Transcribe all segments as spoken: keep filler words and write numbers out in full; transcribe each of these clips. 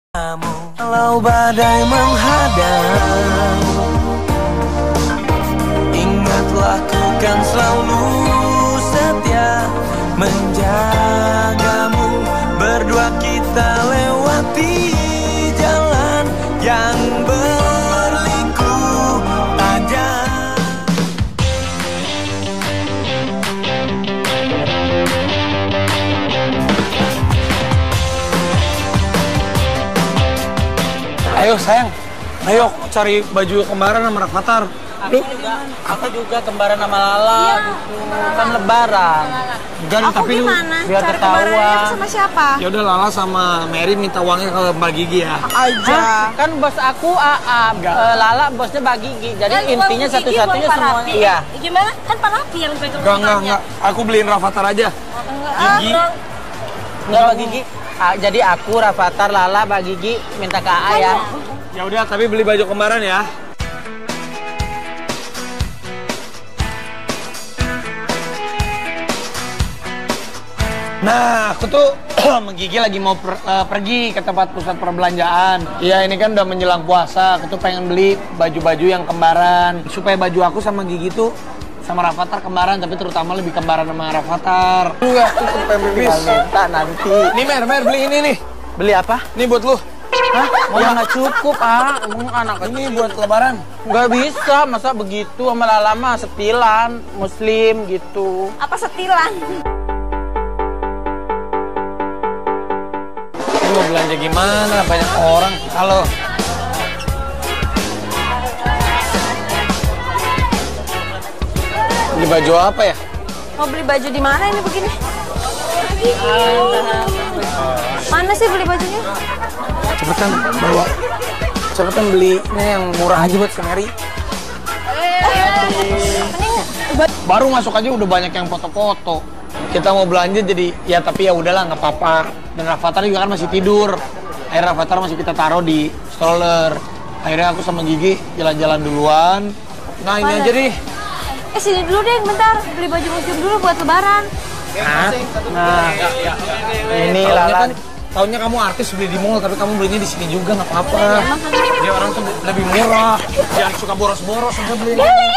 Kalau badai menghadang, ingat lakukan selalu setia menjagamu. Berdua kita lewati jalan yang berliku aja. Ayo sayang, ayo cari baju kembaran sama Rafathar. Aku juga, aku juga kembaran sama Lala ya. Gitu. Kan lebaran. Enggak, aku tapi gimana? Lu, biar cari ketahuan. sama siapa? Ya udah, Lala sama Mary minta uangnya ke Mbak Gigi ya. Aja. Hah? Kan bos aku A A, uh, Lala bosnya Mbak Gigi. Jadi kan intinya satu-satunya semuanya. Iya. Gimana? Kan Pak Rafi yang pegang. Enggak, enggak, enggak. Aku beliin Rafathar aja. Gigi. Enggak, Mbak Gigi. Ah, jadi aku, Rafathar, Lala, Mbak Gigi minta ke A A ya. Ya udah, tapi beli baju kembaran ya. Nah, aku tuh sama Gigi lagi mau per, uh, pergi ke tempat pusat perbelanjaan. Iya, ini kan udah menjelang puasa. Aku tuh pengen beli baju-baju yang kembaran. Supaya baju aku sama Gigi tuh sama Rafathar kembaran, tapi terutama lebih kembaran sama Rafathar. Lu gak cukup pemimpin minta nanti. Nih Mer, Mer, beli ini nih. Beli apa? Ini buat lu. Hah? Oh, ya nggak cukup, ah. Emang anak ini buat lebaran. Nggak bisa, masa begitu sama Lala mah setilan, muslim gitu. Apa setilan? Ini mau belanja gimana? Banyak orang. Halo. Beli baju apa ya? Mau beli baju di mana ini begini? Mana sih beli bajunya? Cepetan bawa. Cepetan beli. Ini yang murah aja buat Mary. Baru masuk aja udah banyak yang foto-foto. Kita mau belanja jadi ya, tapi ya udahlah nggak apa-apa. Dan Rafathar juga kan masih tidur. Akhirnya Rafathar masih kita taruh di stroller. Akhirnya aku sama Gigi jalan-jalan duluan. Nah ini Mana? aja deh. Eh sini dulu deh, bentar. Beli baju muslim dulu buat lebaran. Nah, Nah, ini tahunnya Lala. kan, tahunnya kamu artis beli di mall, tapi kamu belinya di sini juga nggak apa-apa. Dia orang tuh lebih murah. Jangan suka boros-boros, udah beli.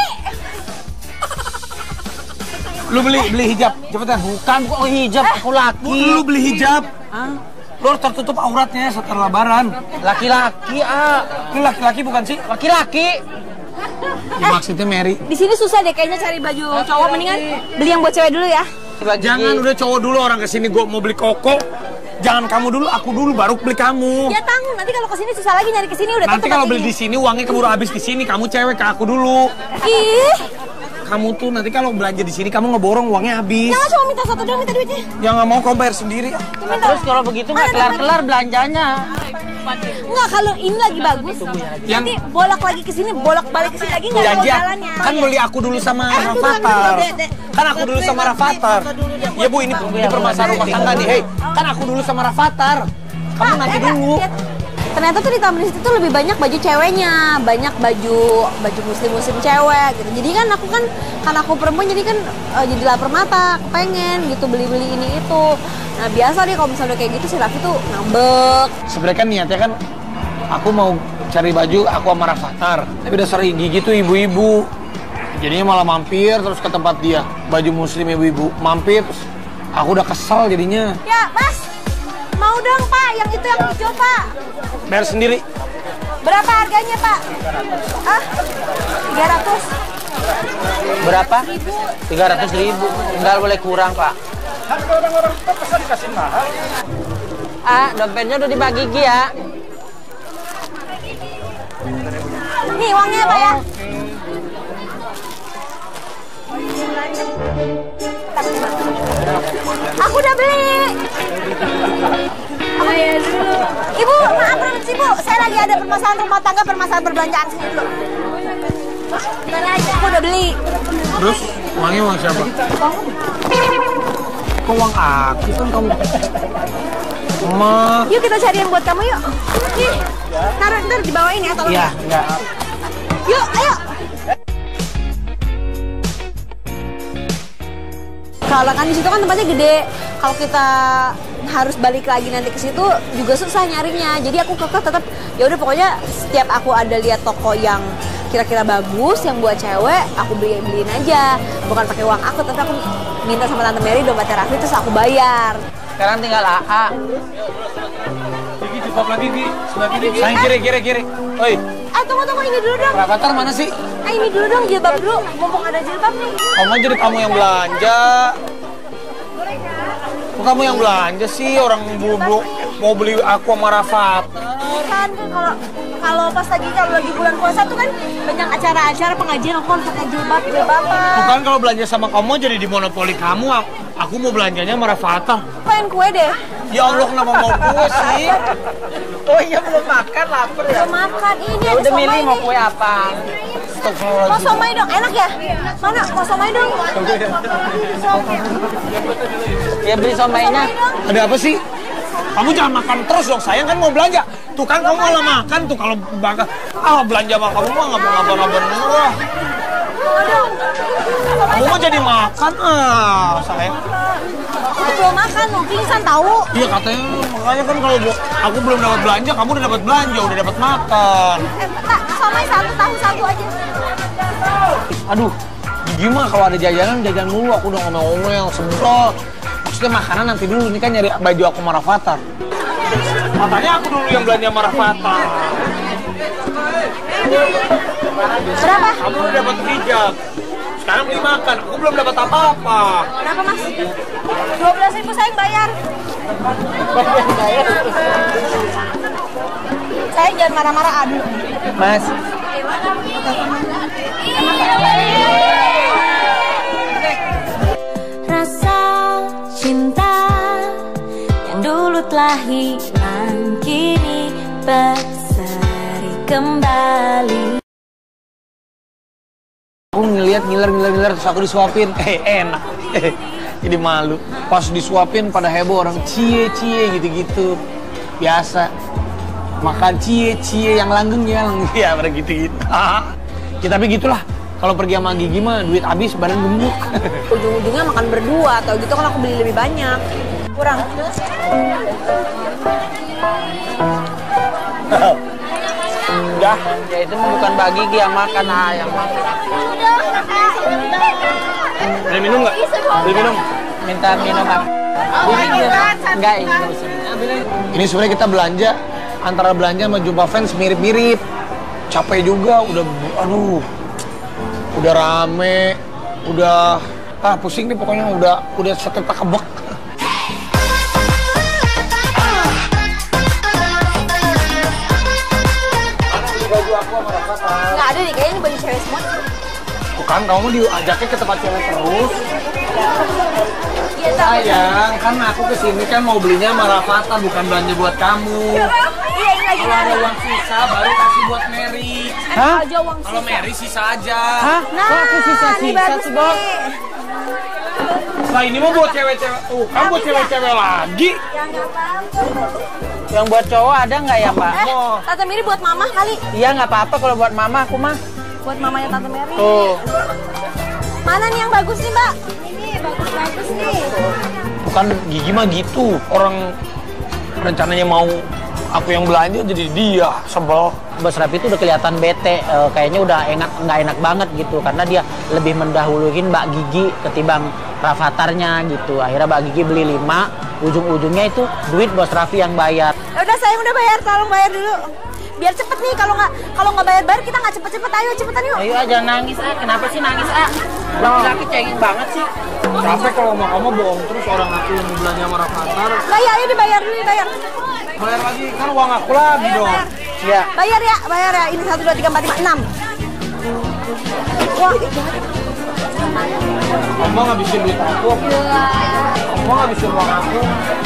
Lu beli beli hijab, cepetan. Bukan, oh hijab, aku laki. Lu beli hijab. Hah? Lu harus tertutup auratnya setelah lebaran. Laki-laki, ah. Lu laki-laki bukan sih? Laki-laki. Ya, maksudnya Mary. Di sini susah deh kayaknya cari baju cowok, mendingan beli yang buat cewek dulu ya. Jangan, udah cowok dulu, orang kesini gua mau beli koko. Jangan kamu dulu, aku dulu, baru beli kamu. Ya tanggung, nanti kalau kesini susah lagi nyari kesini udah. Nanti kalau beli di sini uangnya keburu habis di sini. Kamu cewek, ke aku dulu. Ih, Kamu tuh nanti kalau belanja di sini kamu ngeborong, uangnya habis. jangan cuma minta satu doang, minta duitnya. Ya nggak mau, kamu bayar sendiri. Nah, terus kalau begitu nggak kelar-kelar belanjanya. Enggak, kalau ini lagi bagus. Yang- Nanti bolak lagi ke sini, bolak balik ke sini lagi enggak ada Janji jalannya. kan beli aku dulu sama Eh, tunggu, Rafathar. tunggu, Dek, Dek. Kan aku dulu sama Rafathar. Ya Bu, ini, ini permasalahan rumah tangga nih. Hei, kan aku dulu sama Rafathar. Kamu nanti Lihat, dulu. lihat. Ternyata tuh di Tamrin City tuh lebih banyak baju ceweknya, banyak baju baju muslim-muslim cewek gitu. Jadi kan aku kan karena aku perempuan jadi kan uh, jadi lapar mata, aku pengen gitu beli-beli ini itu. Nah biasa deh kalau misalnya kayak gitu si Raffi tuh ngambek. Sebenarnya kan niatnya kan aku mau cari baju aku sama Rafathar. Tapi udah sering Gigi tuh ibu-ibu. Jadinya malah mampir terus ke tempat dia. Baju muslim ibu-ibu mampir terus aku udah kesel jadinya. Ya mas, mau dong pak, yang itu yang hijau pak. Bayar sendiri. Berapa harganya pak? Ah, tiga ratus. Berapa? tiga ratus ribu. Nggak boleh kurang, Pak. Harga orang-orang tuh masa dikasih mahal. Ah, dompetnya udah dibagi Gigi ya. Nih uangnya pak ya. Aku udah beli. Aku ya dulu. Ibu, maaf permisi Bu, saya lagi ada permasalahan rumah tangga, permasalahan perbelanjaan sini dulu. Aku udah beli. Terus uangnya uang siapa? Kok uang aku kan kamu? Ma. Yuk kita cari yang buat kamu yuk. Nih, taruh ntar dibawain ya, tolong. Iya, enggak. Yuk, ayo. Kalau kan di situ kan tempatnya gede. Kalau kita harus balik lagi nanti ke situ juga susah nyarinya. Jadi aku kekeh tetap ya udah pokoknya setiap aku ada lihat toko yang kira-kira bagus yang buat cewek, aku beli beliin aja. Bukan pakai uang aku, tapi aku minta sama Tante Mary dompetnya Raffi terus aku bayar. Sekarang tinggal A A. Gigi jilbab lagi Gi, sebelah kiri. Sayang kiri kiri kiri. Oi. Eh tunggu tunggu ini dulu dong. Rafathar mana sih? Eh ini dulu dong jilbab dulu. Mumpung ada jilbab nih. Kamu jadi kamu yang belanja. Kok kamu yang belanja sih? Orang buru-buru mau beli aku sama Rafathar. Kan kan kalau kalau pas lagi kalau lagi bulan puasa tuh kan banyak acara-acara pengajian aku kan pakai jilbab jilbaban. Bukan kalau belanja sama kamu jadi di monopoli kamu. Aku mau belanjanya sama Rafathar. Pengen kue deh. Ya Allah kenapa mau kue sih? Oh iya belum makan, lapar ya. Belum makan ini Ya ada udah milih somai mau nih. kue apa? Mau somai dong, enak ya? Mana? Mau somai dong? Ya beli somainya. Ada apa sih? Kamu jangan makan terus dong, sayang kan mau belanja. Tuh kan kamu malah makan tuh kalau bakal ah belanja sama kamu mah ngapa-ngapa bener lah. Aduh. Kamu mah jadi makan ah, sayang. Aku belum makan, mau pingsan tahu. Iya katanya makanya kan kalau gua- aku belum dapat belanja, kamu udah dapat belanja, udah dapat makan. Eh, tak, somai satu tahu satu aja. Aduh, Gigi mah kalau ada jajanan jajan mulu, aku udah ngomel-ngomel sebel. Maksudnya makanan nanti dulu, ini kan nyari baju aku sama Rafathar. Makanya aku dulu yang belanja sama Rafathar. Berapa? Kamu udah dapat hijab. Sekarang beli makan, aku belum dapat apa-apa. Berapa mas? Dua belas ribu sayang bayar. Sayang jangan marah-marah aduh. Mas, Rasa cinta yang dulu telah hilang kini berseri kembali. Aku ngeliat ngiler-ngiler-ngiler terus aku disuapin, eh enak, jadi malu. Pas disuapin pada heboh orang cie-cie gitu-gitu, biasa. Makan cie-cie yang langgeng ya, langgeng ya pada gitu-gitu. Ya tapi gitulah, kalau pergi sama Gigi mah duit habis badan gemuk. Ujung-ujungnya makan berdua atau gitu kan aku beli lebih banyak. Kurang. Udah, ya itu mah bukan bagi Gigi yang makan, ah yang makan. boleh minum nggak? Boleh minum? Minta minum apa? Gigi enggak ini. Ini sebenarnya kita belanja, antara belanja sama jumpa fans mirip-mirip. Capek juga, udah, aduh, udah rame, udah, ah pusing nih pokoknya udah, udah setetak kebek. Baju aku sama Rafathar. Nggak ada nih, kayaknya ini baju cewek semua. Bukan, kamu diajaknya ke tempat cewek terus. Iya, tapi Sayang, kan aku kesini kan mau belinya sama Rafathar, bukan belanja buat kamu. iya ini lagi Kalau ada nari. uang sisa, baru kasih buat Mary. Hah? Aja uang Kalau sisa. Mary sisa aja. Hah? Nah, Kok aku ini sisa-sisa bagus sih, Bos? nih. Nah ini mah buat cewek-cewek. Tuh, kan buat cewek-cewek lagi. Ya nggak apa-apa. Yang buat cowok ada nggak ya, Pak? Eh, Tante Mary buat mama kali. Iya nggak apa-apa kalau buat mama aku mah. Buat mamanya Tante Mary. Tuh. Mana nih yang bagus nih, Mbak? Ini bagus-bagus nih. Bukan Gigi mah gitu. Orang rencananya mau aku yang belanja jadi dia sebel. Bos Raffi itu udah kelihatan bete, eh, kayaknya udah enak nggak enak banget gitu karena dia lebih mendahuluin Mbak Gigi ketimbang Rafatharnya gitu. Akhirnya Mbak Gigi beli lima, ujung-ujungnya itu duit Bos Raffi yang bayar. Ya udah sayang udah bayar, tolong bayar dulu. Biar cepet nih, kalau nggak kalau nggak bayar-bayar kita nggak cepet-cepet. Ayo cepetan yuk. Ayo aja nangis ah, kenapa sih nangis ah? Laki-laki cengeng banget sih. Capek kalau sama kamu bohong terus orang aku yang mau belanja sama Rafathar. Nggak ya, ayo dibayar dulu, dibayar. Bayar lagi, kan uang aku lagi dong. Ya. Bayar ya, bayar ya. Ini satu dua tiga empat lima enam. Wah, Kamu ngabisin duit aku. Kamu ngabisin uang aku.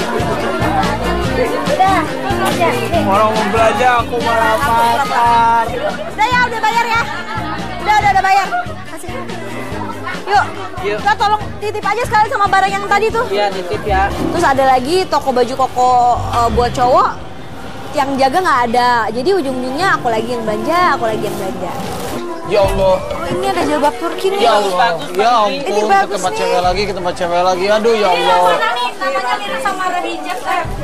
udah, aja. Nih. Orang mau belanja aku sama Rafathar. Udah ya, udah bayar ya. Udah, udah, udah bayar. Kasih. Yuk, Yuk. kita tolong titip aja sekali sama barang yang tadi tuh. Iya, nitip ya. Terus ada lagi toko baju koko uh, buat cowok yang jaga nggak ada. Jadi ujung-ujungnya aku lagi yang belanja, aku lagi yang belanja. Ya Allah. Oh ini ada jilbab Turki nih. Ya Allah. Ya ampun, Ini ke bagus tempat nih. cewek lagi, ke tempat cewek lagi. Aduh ya Allah. Namanya mirip sama ada hijab.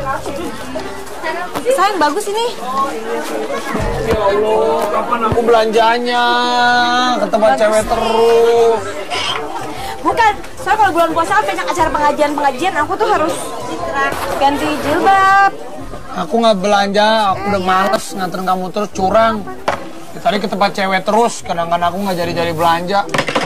Sayang bagus ini. Ya Allah, kapan aku belanjanya? Ke tempat cewek terus. Bukan, soalnya kalau bulan puasa kan banyak acara pengajian-pengajian, aku tuh harus ganti jilbab. Aku nggak belanja, aku udah males nganterin kamu terus, curang. Ya, tadi ke tempat cewek terus, kadang-kadang aku nggak jadi-jadi belanja.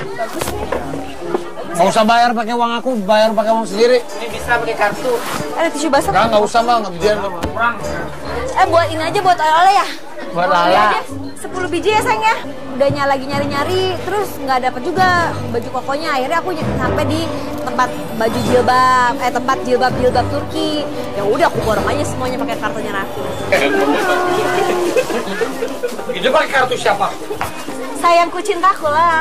Nggak usah bayar pakai uang aku, bayar pakai uang sendiri. Ini bisa pakai kartu. Ada tisu basah? Nggak, nggak usah mah, nggak bijian. Eh buat ini aja, buat oleh-oleh ya? Buat Iya Lala. deh, sepuluh biji ya sayang ya. Udah ny- lagi nyari-nyari, terus nggak dapet juga baju kokonya. Akhirnya aku ny- sampai di tempat baju jilbab, eh tempat jilbab-jilbab Turki. Ya udah aku borong aja semuanya pakai kartunya Raffi. Itu pakai kartu siapa? Sayangku cintaku lah.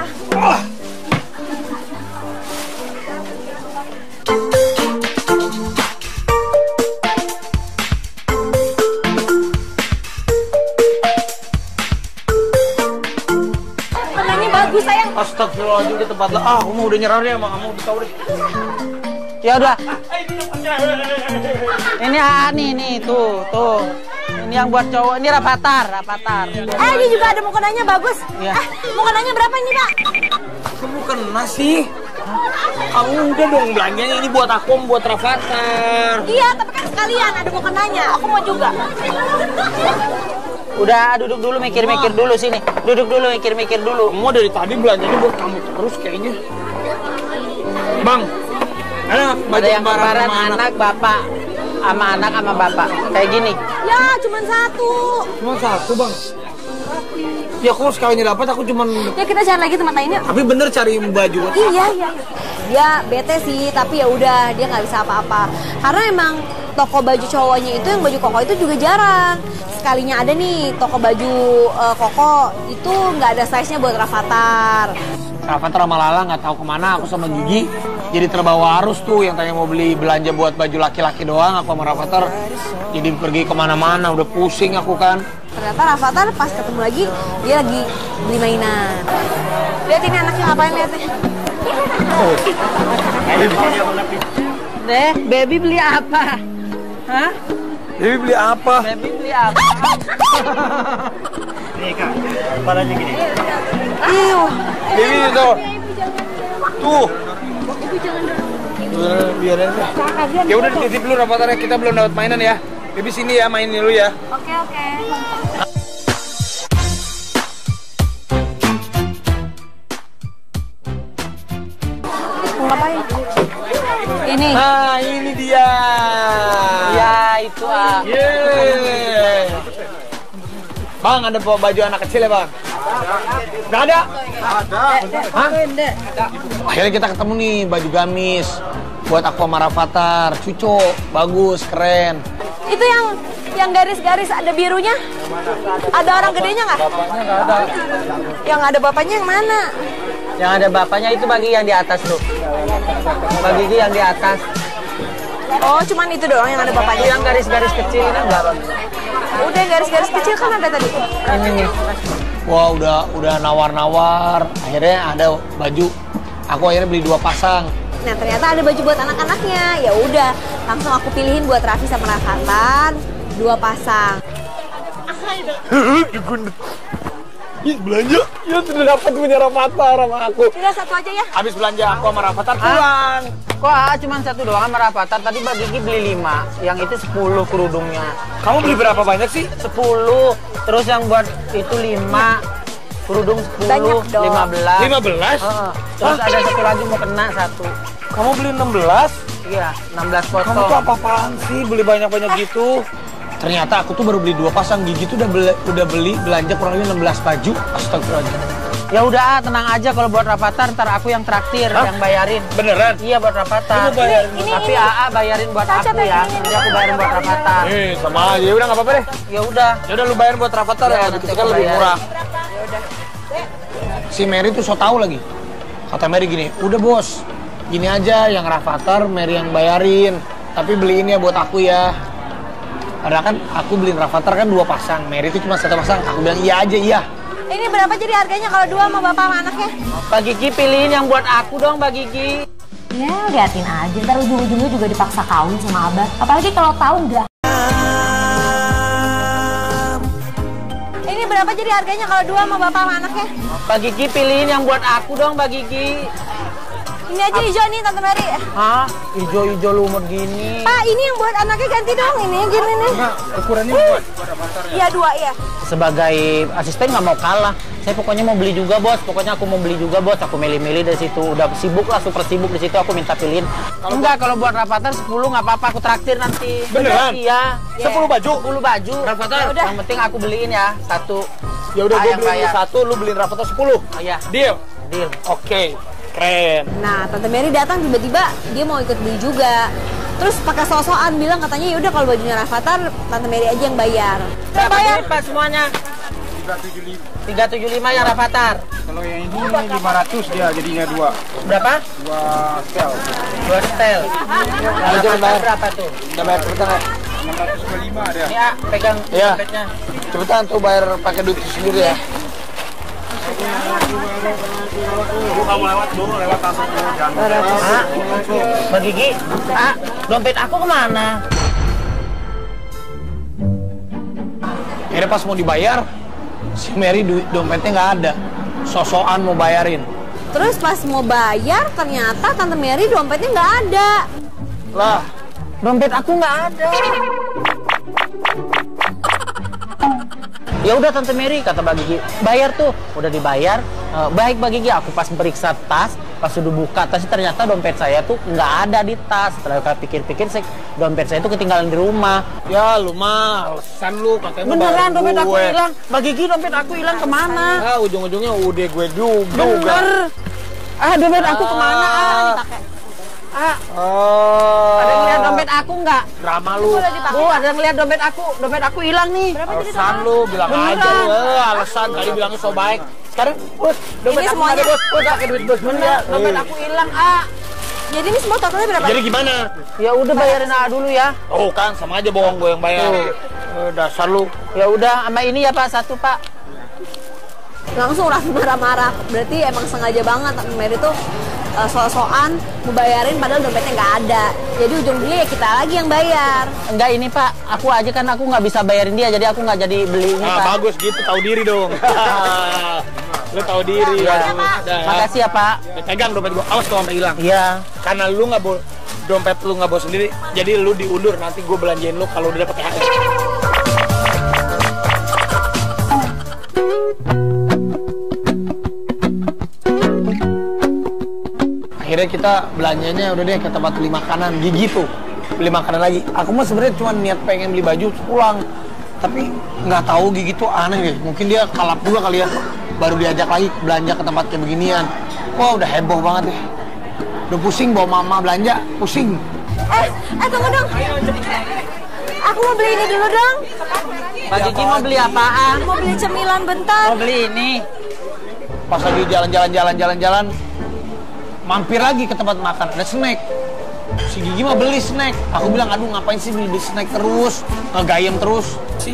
Warnanya bagus sayang. Astagfirullahaladzim, di tempat lah. Ah, aku mau udah nyerah deh sama kamu, udah tahu deh. Ya udah. Ini ah nih nih tuh tuh. Ini yang buat cowok. Ini rapatar, rapatar. Eh ini juga ada mukenanya bagus. Iya. Eh mukenanya berapa ini Pak? Kamu kena sih. Kamu udah dong belanjanya, ini buat aku, buat Rafathar. Iya tapi kan sekalian ada mukenanya. Aku mau juga. Udah duduk dulu mikir-mikir dulu sini. Duduk dulu mikir-mikir dulu. Kamu dari tadi belanjanya buat kamu terus kayaknya. Bang, ada baju Ada yang kembaran kembaran sama anak bapak sama anak sama bapak. Kayak gini. Ya cuma satu. Cuma satu bang. Ya aku sekalinya dapat, aku cuman. Ya kita cari lagi tempat lainnya. Tapi bener cari baju buat. Iya iya. Dia bete sih, tapi ya udah dia nggak bisa apa-apa. Karena emang toko baju cowoknya itu yang baju koko itu juga jarang. Sekalinya ada nih toko baju uh, koko itu nggak ada size-nya buat Rafathar. Rafathar sama Lala nggak tahu kemana, aku sama Gigi jadi terbawa arus tuh yang tanya mau beli belanja buat baju laki-laki doang, aku sama Rafathar jadi pergi kemana-mana, udah pusing aku kan. Ternyata Rafathar pas ketemu lagi dia lagi beli mainan. Lihat ini anaknya ngapain lihatnya? Deh, baby beli apa? Hah? Dewi beli apa? Baby beli apa? Nih kak, kepalanya gini. Iu. Dewi itu. Tuh. Udah, biarin aja. Ya udah dititip dulu Rafathar, kita belum dapat mainan ya. Dewi sini ya, main dulu ya. Oke oke. Mau ngapain? Ini. Nah, ini dia. Ya itu ah. Yeay. Bang, ada bawa baju anak kecil ya bang? Nggak ada? Hah? Akhirnya kita ketemu nih baju gamis buat aku sama Rafathar. Cucu, bagus, keren. Itu yang yang garis-garis ada birunya. Ada orang gedenya nggak? Bapaknya nggak ada. Yang ada bapaknya yang mana? Yang ada bapaknya itu bagi yang di atas tuh. Bagi Gigi yang di atas. Oh, cuman itu doang yang ada Itu bapaknya. yang garis-garis kecil ini enggak. Udah yang garis-garis kecil kan ada tadi. Ini nih. Wah, udah udah nawar-nawar. Akhirnya ada baju. Aku akhirnya beli dua pasang. Nah ternyata ada baju buat anak-anaknya. Ya udah, langsung aku pilihin buat Raffi sama Rafathar dua pasang. Ih, belanja. Ya sudah dapat punya Rafathar sama aku. Udah satu aja ya. Habis belanja aku sama Rafathar pulang. Kok ah, cuma satu doang sama Rafathar? Tadi Mbak Gigi beli lima. Yang itu sepuluh kerudungnya. Kamu beli berapa banyak sih? Sepuluh. Terus yang buat itu lima. Kerudung sepuluh. Banyak dong. Lima belas. lima belas? Heeh. Terus ada satu lagi mau kena satu. Kamu beli enam belas? Iya, enam belas Kamu tuh potong. apa-apaan sih beli banyak-banyak gitu? Ternyata aku tuh baru beli dua pasang. Gigi tuh udah beli, udah beli belanja kurang lebih enam belas baju. Astagfirullahaladzim. Ya udah ah, tenang aja kalau buat Rafathar ntar aku yang traktir, Hah? yang bayarin. Beneran? Iya buat Rafathar. Kamu bayarin. Ini, Tapi ini. A A bayarin buat Cacat aku ya, ya. ini, ini. Nanti aku bayarin buat Rafathar. Eh, sama aja. Ya udah nggak apa-apa deh. Ya udah. Ya udah lu bayarin buat Rafathar Ya, ya. nanti Itu aku kan lebih bayarin. murah. Si Mary tuh so tau lagi. Kata Mary gini, udah bos, gini aja yang Rafathar, Mary yang bayarin. Tapi beliin ya buat aku ya. Padahal kan aku beliin Rafathar kan dua pasang, Mary itu cuma satu pasang. Aku bilang iya aja, iya. Ini berapa jadi harganya kalau dua sama bapak sama anaknya? Mbak Gigi pilihin yang buat aku dong, Mbak Gigi. Ya, liatin aja. Ntar ujung-ujungnya juga dipaksa kawin sama Abah. Apalagi kalau tahu nggak. Ini berapa jadi harganya kalau dua sama bapak sama anaknya? Mbak Gigi pilihin yang buat aku dong, Mbak Gigi. Ini aja hijau nih, Tante Mary. Hah? Ijo-ijo lumut gini. Pak, ini yang buat anaknya ganti dong. Ini gini nih. Ukurannya buat buat Rafathar ya? Iya, dua ya. Sebagai asisten nggak mau kalah. Saya pokoknya mau beli juga, Bos. Pokoknya aku mau beli juga, Bos. Aku milih-milih dari situ. Udah sibuk lah, super sibuk di situ. Aku minta pilihin. Kalau enggak, kalau buat Rafathar sepuluh nggak apa-apa. Aku traktir nanti. Beneran? Iya. sepuluh baju? sepuluh baju. Rafathar? Yang penting aku beliin ya. Satu. Ya udah, gue Ayam beliin lu bayar. satu, lu beliin Rafathar sepuluh. Oh, iya. Deal? Deal. Oke, keren. Nah, Tante Mary datang tiba-tiba dia mau ikut beli juga. Terus pakai sosokan bilang katanya ya udah kalau bajunya Rafathar, Tante Mary aja yang bayar. Kita Berapa bayar. duit, Pak, semuanya? tiga tujuh lima. tiga tujuh lima yang Rafathar. Kalau yang ini lima ratus dia jadinya dua. Berapa? Dua stel. Dua setel. Aja bayar. Berapa tuh? Udah bayar cepetan ya? enam ratus dua puluh lima ada. Ini ah, pegang Iya. dompetnya. Cepetan tuh bayar pakai duit sendiri ya. Kamu lewat dulu, lewat langsung dulu. Jangan Ah, Mbak Gigi, ah, dompet aku kemana? Akhirnya pas mau dibayar, si Mary duit dompetnya nggak ada. Sosokan mau bayarin. Terus pas mau bayar ternyata Tante Mary dompetnya nggak ada. Lah, Dompet aku nggak ada. Ya udah Tante Mary, kata Mbak Gigi, bayar tuh. Udah dibayar. Eh, baik Mbak Gigi, aku pas periksa tas, pas udah buka tas, ternyata dompet saya tuh nggak ada di tas. Setelah aku pikir-pikir, saya, dompet saya tuh ketinggalan di rumah. ya lu mah alasan lu katanya mau Beneran bayar dompet aku gue. hilang. Mbak Gigi, dompet aku hilang kemana? Ah, ujung-ujungnya udah gue juga. Bener. Ah, dompet aku kemana? Ah, ah. Oh. Ada yang lihat dompet aku nggak? Drama lu. Bu, ada yang lihat dompet aku. Dompet aku hilang nih. Alasan lu bilang Beneran. aja lu. Eh, alasan tadi bilangnya so baik. Sekarang, bos, dompet Ini aku semuanya. ada, bos. Bos, pakai duit bos dulu ya. Dompet aku hilang, ah. Jadi ini semua totalnya berapa? Jadi gimana? Ya udah bayarin A dulu ya. Oh kan, sama aja bohong gue yang bayar. Eh, dasar lu. Ya udah, sama ini ya Pak, satu Pak. Langsung Raffi marah-marah. Berarti emang sengaja banget Tante Mary tuh uh, so-soan mau bayarin padahal dompetnya nggak ada. Jadi ujung-ujungnya ya kita lagi yang bayar. Enggak ini Pak, aku aja kan aku nggak bisa bayarin dia, jadi aku nggak jadi beli ini Ah, Pak. bagus gitu, tahu diri dong. Lu tahu diri. Ya, Aduh, Pak. udah ya. Makasih ya Pak. Pegang dompet gua, awas tuh sampai hilang. Iya. Karena lu nggak bawa dompet lu nggak bawa sendiri, jadi lu diundur nanti gue belanjain lu kalau udah dapet T H R. Akhirnya kita belanjanya udah deh ke tempat beli makanan Gigi tuh, beli makanan lagi. Aku mah sebenarnya cuma niat pengen beli baju terus pulang, tapi nggak tahu Gigi tuh aneh deh. Mungkin dia kalap juga kali ya, baru diajak lagi belanja ke tempat kayak beginian. Wah udah heboh banget deh. Udah pusing bawa mama belanja, pusing. Eh, eh tunggu dong. Aku mau beli ini dulu dong. Mbak Gigi mau beli apaan? Mau beli cemilan bentar. Mau beli ini. Pas lagi jalan-jalan jalan-jalan-jalan, mampir lagi ke tempat makan, ada snack. Si Gigi mah beli snack. Aku bilang, aduh ngapain sih beli, beli snack terus, ngegayem terus. Si.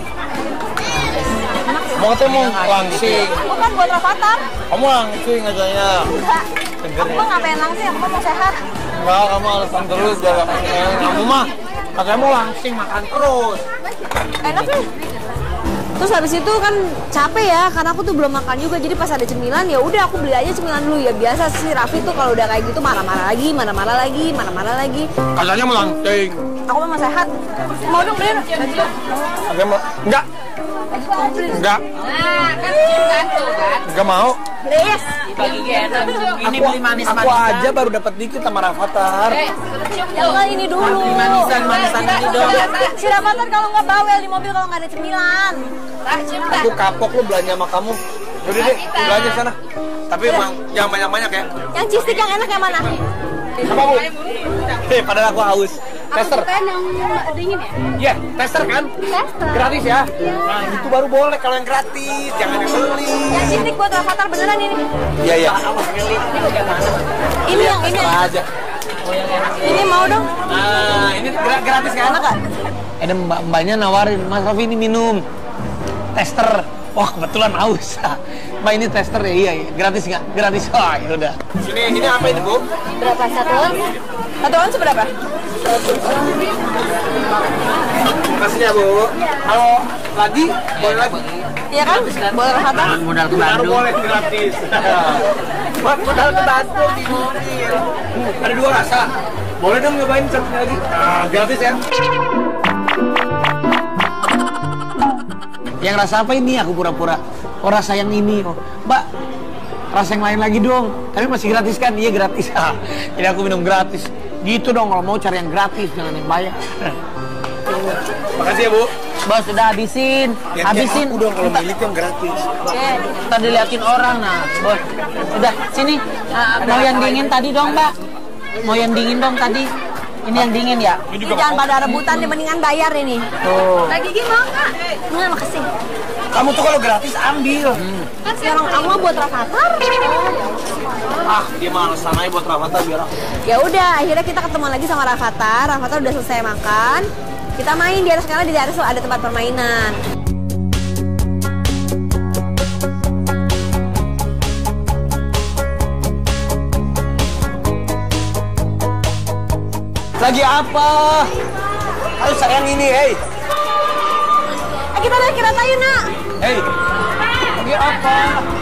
Mau ketemu langsing. Bukan buat Rafathar. Kamu langsing katanya. Enggak. Aku mah ngapain langsing, aku mah mau sehat. Enggak, kamu alasan terus jalan. Kamu mah katanya mau langsing makan terus. Enak nih. Terus habis itu kan capek ya, karena aku tuh belum makan juga. Jadi pas ada cemilan ya udah aku beli aja cemilan dulu. Ya biasa sih Raffi tuh kalau udah kayak gitu marah-marah lagi, marah-marah lagi, marah-marah lagi. Katanya mau langsing. Aku mah mau sehat. Mau dong beli. Katanya mau enggak. Enggak. Nah, kan satu kan. Enggak mau. Please. Ini Aku, beli aku manis-manisan. aja baru dapat dikit sama Rafathar. Jangan ini dulu. Beli manisan, manisan ini dong. Si Rafathar kalau nggak bawel di mobil kalau nggak ada cemilan. Aku kapok lu belanja sama kamu. Yaudah deh, belanja sana. Tapi emang jangan banyak-banyak ya. Yang cheese stick yang enak yang mana? Apa bu? Hei, padahal aku haus. Tester. Kan yang dingin ya? Iya, tester kan? Tester. Gratis ya? Nah, itu baru boleh kalau yang gratis. Jangan yang beli. Yang cheese stick buat Rafathar beneran ini. Iya, iya. Ini yang ini. Terserah aja. Ini mau dong. Nah, ini gra- gratis kan? Enak kan? Ada mbak-mbaknya nawarin, Mas Raffi ini minum tester. Wah kebetulan haus. Mbak ini tester ya, iya, iya. Gratis nggak? Gratis. Wah ya udah. Ini ini apa ini Bu? Berapa satu on? Satu on seberapa? Makasih ya Bu. Kalau lagi boleh lagi. Iya kan? Boleh Rafathar? Modal ke Baru Bandung. boleh gratis. Buat modal ke Bandung di mobil. Ada dua rasa. Boleh dong nyobain satu lagi. Nah, gratis ya. Yang rasa apa ini? Aku pura-pura. Oh rasa yang ini. Oh, Mbak, rasa yang lain lagi dong. Tapi masih gratis kan? Iya gratis. Jadi aku minum gratis. Gitu dong kalau mau cari yang gratis, jangan yang bayar. Makasih ya Bu. Bos udah habisin, habisin. Aku dong kalau milik yang gratis. Oke, kita diliatin orang nah, bos. Udah sini, ah, mau yang dingin tadi dong mbak. Mau yang dingin dong tadi. Ini yang dingin ya. Ini jangan pada rebutan, nih mendingan bayar ini. Tuh. Lagi gimana kak? Enggak, makasih. Kamu tuh kalau gratis ambil. Hmm. Ya orang kamu buat Rafathar. Ah, dia malas sana buat Rafathar biar aku. Ya udah, akhirnya kita ketemu lagi sama Rafathar. Rafathar udah selesai makan. Kita main di atas, karena di atas ada tempat permainan. Lagi apa? Harus sayang ini, hei. Eh, kita naik kereta yuk, nak. Hei. Lagi apa?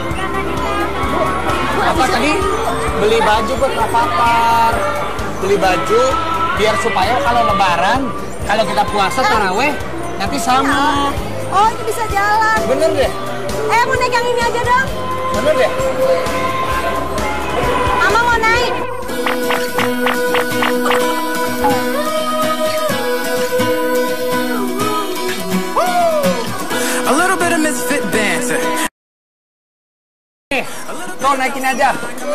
Apa tadi? Beli baju buat Rafathar. Beli baju biar supaya kalau lebaran, kalau kita puasa taraweh nanti sama. Oh, itu bisa jalan. Bener deh. Eh, mau naik yang ini aja dong. Bener deh. Mama mau naik. A little bit of misfit dancing. Tuh naikin aja.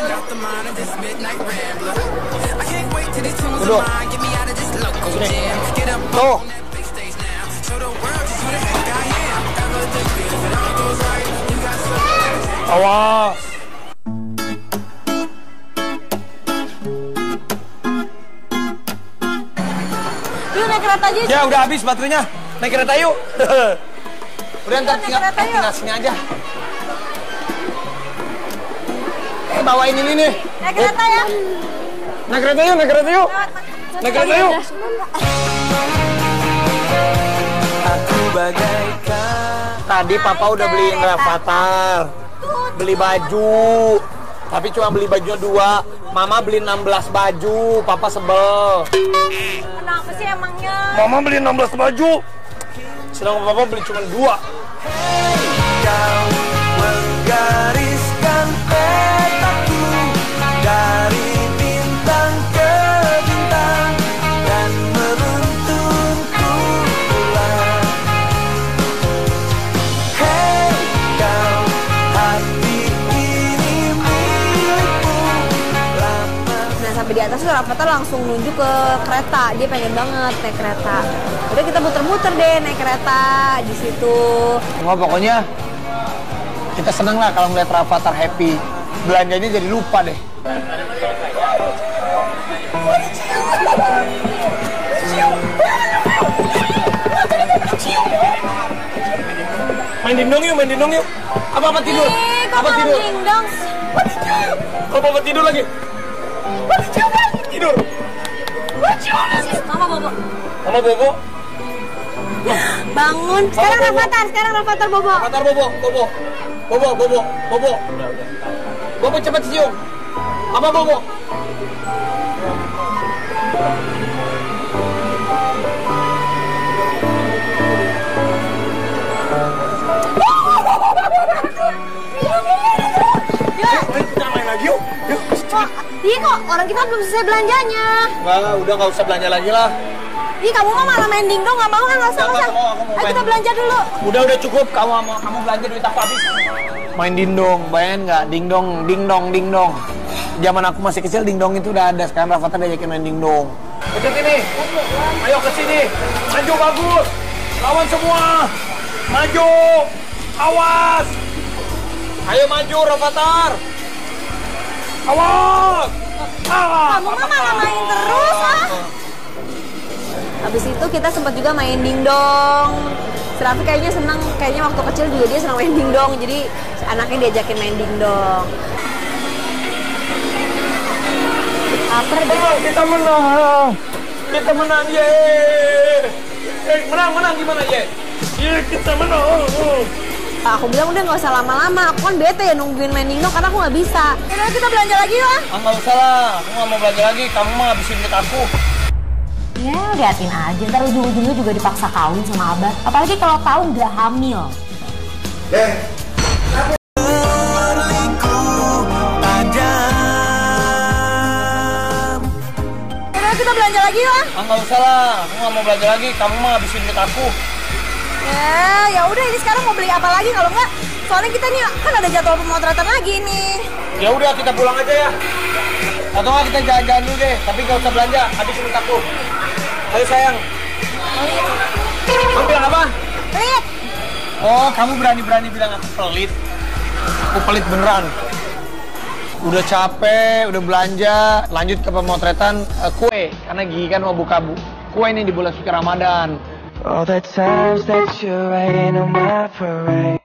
Duduk. Sini. Tuh. Awas. Yuk naik kereta aja. Ya udah habis baterainya. Naik kereta yuk. Udah ntar Naik tinggal, kereta yuk. tinggal sini aja. Eh bawain ini nih. Naik kereta ya. Naik kereta yuk, naik kereta yuk. Naik kereta yuk. Aku bagaikan Tadi papa udah beliin Rafathar. Beli baju. Tapi cuma beli bajunya dua. Mama beli enam belas baju. Papa sebel. Kenapa sih emangnya? Mama beli enam belas baju. Sedangkan papa beli cuma dua. kau menggariskan petaku dari bintang ke bintang dan menuntunku pulang. Hei kau, hati ini milikmu lama. Nah sampai di atas tuh Rafathar langsung nunjuk ke kereta. Dia pengen banget naik kereta. Udah kita muter-muter deh naik kereta di situ. Nggak, pokoknya kita seneng lah kalau ngeliat Rafathar happy. Belanjanya jadi lupa deh. Main dindong yuk, main dindong yuk. Apa apa tidur? Eh, kok Apa malam tidur? dingdong? Apa apa tidur lagi? Tidur. Mama bobo. Mama bobo. Bangun. Sekarang Bobo, bobo. Rafathar, sekarang Rafathar bobo. Rafathar bobo, bobo. Bobo, bobo, bobo. Bobo cepat cium. Apa bobo? Kita main lagi yuk. Yuk. Kok, iya kok orang kita belum selesai belanjanya. Wah, udah nggak usah belanja lagi lah. Ih kamu mah malah main dingdong, nggak mau kan? Nggak usah, Nggak, nggak usah. nggak mau, aku mau Ayo main. kita belanja dulu. Udah udah cukup. Kamu mau kamu belanja duit aku habis. Main dingdong, bayangin nggak? Dingdong, dingdong, dingdong. Zaman aku masih kecil dingdong itu udah ada. Sekarang Rafathar diajakin main dingdong. Ke sini. Ayo ke sini. Maju bagus. Lawan semua. Maju. Awas. Ayo maju Rafathar. Awas. Ah. Kamu mah malah main terus ah. Habis itu kita sempat juga main dingdong. Si Raffi kayaknya senang, kayaknya waktu kecil juga dia senang main dingdong. Jadi anaknya diajakin main dingdong. Lapar deh. Oh, kita menang. Kita menang, yeay. Eh, menang, menang gimana, yeay? Iya, kita menang. Aku bilang udah nggak usah lama-lama, aku kan bete ya nungguin main dingdong karena aku nggak bisa. Yaudah kita belanja lagi yuk. Ah, nggak usah lah, aku nggak mau belanja lagi. Kamu mah ngabisin duit aku. Ya, liatin aja, ntar ujung-ujungnya juga dipaksa kawin sama Abah. Apalagi kalau tahu nggak hamil. Eh, berliku tajam. Yaudah kita belanja lagi yuk. Ah, nggak usah lah, aku nggak mau belanja lagi. Kamu mah ngabisin duit aku. Ya, ya udah ini sekarang mau beli apa lagi kalau nggak? Soalnya kita nih kan ada jadwal pemotretan lagi nih. Ya udah kita pulang aja ya. Atau nggak kita jalan-jalan dulu deh, tapi nggak usah belanja. Habis duit aku. Ayo sayang. Kamu bilang apa? Pelit. Oh, kamu berani-berani bilang aku pelit. Aku pelit beneran. Udah capek, udah belanja, lanjut ke pemotretan uh, kue. Karena Gigi kan mau buka bu kue ini di bulan suci Ramadan. All the times that you rain on my parade.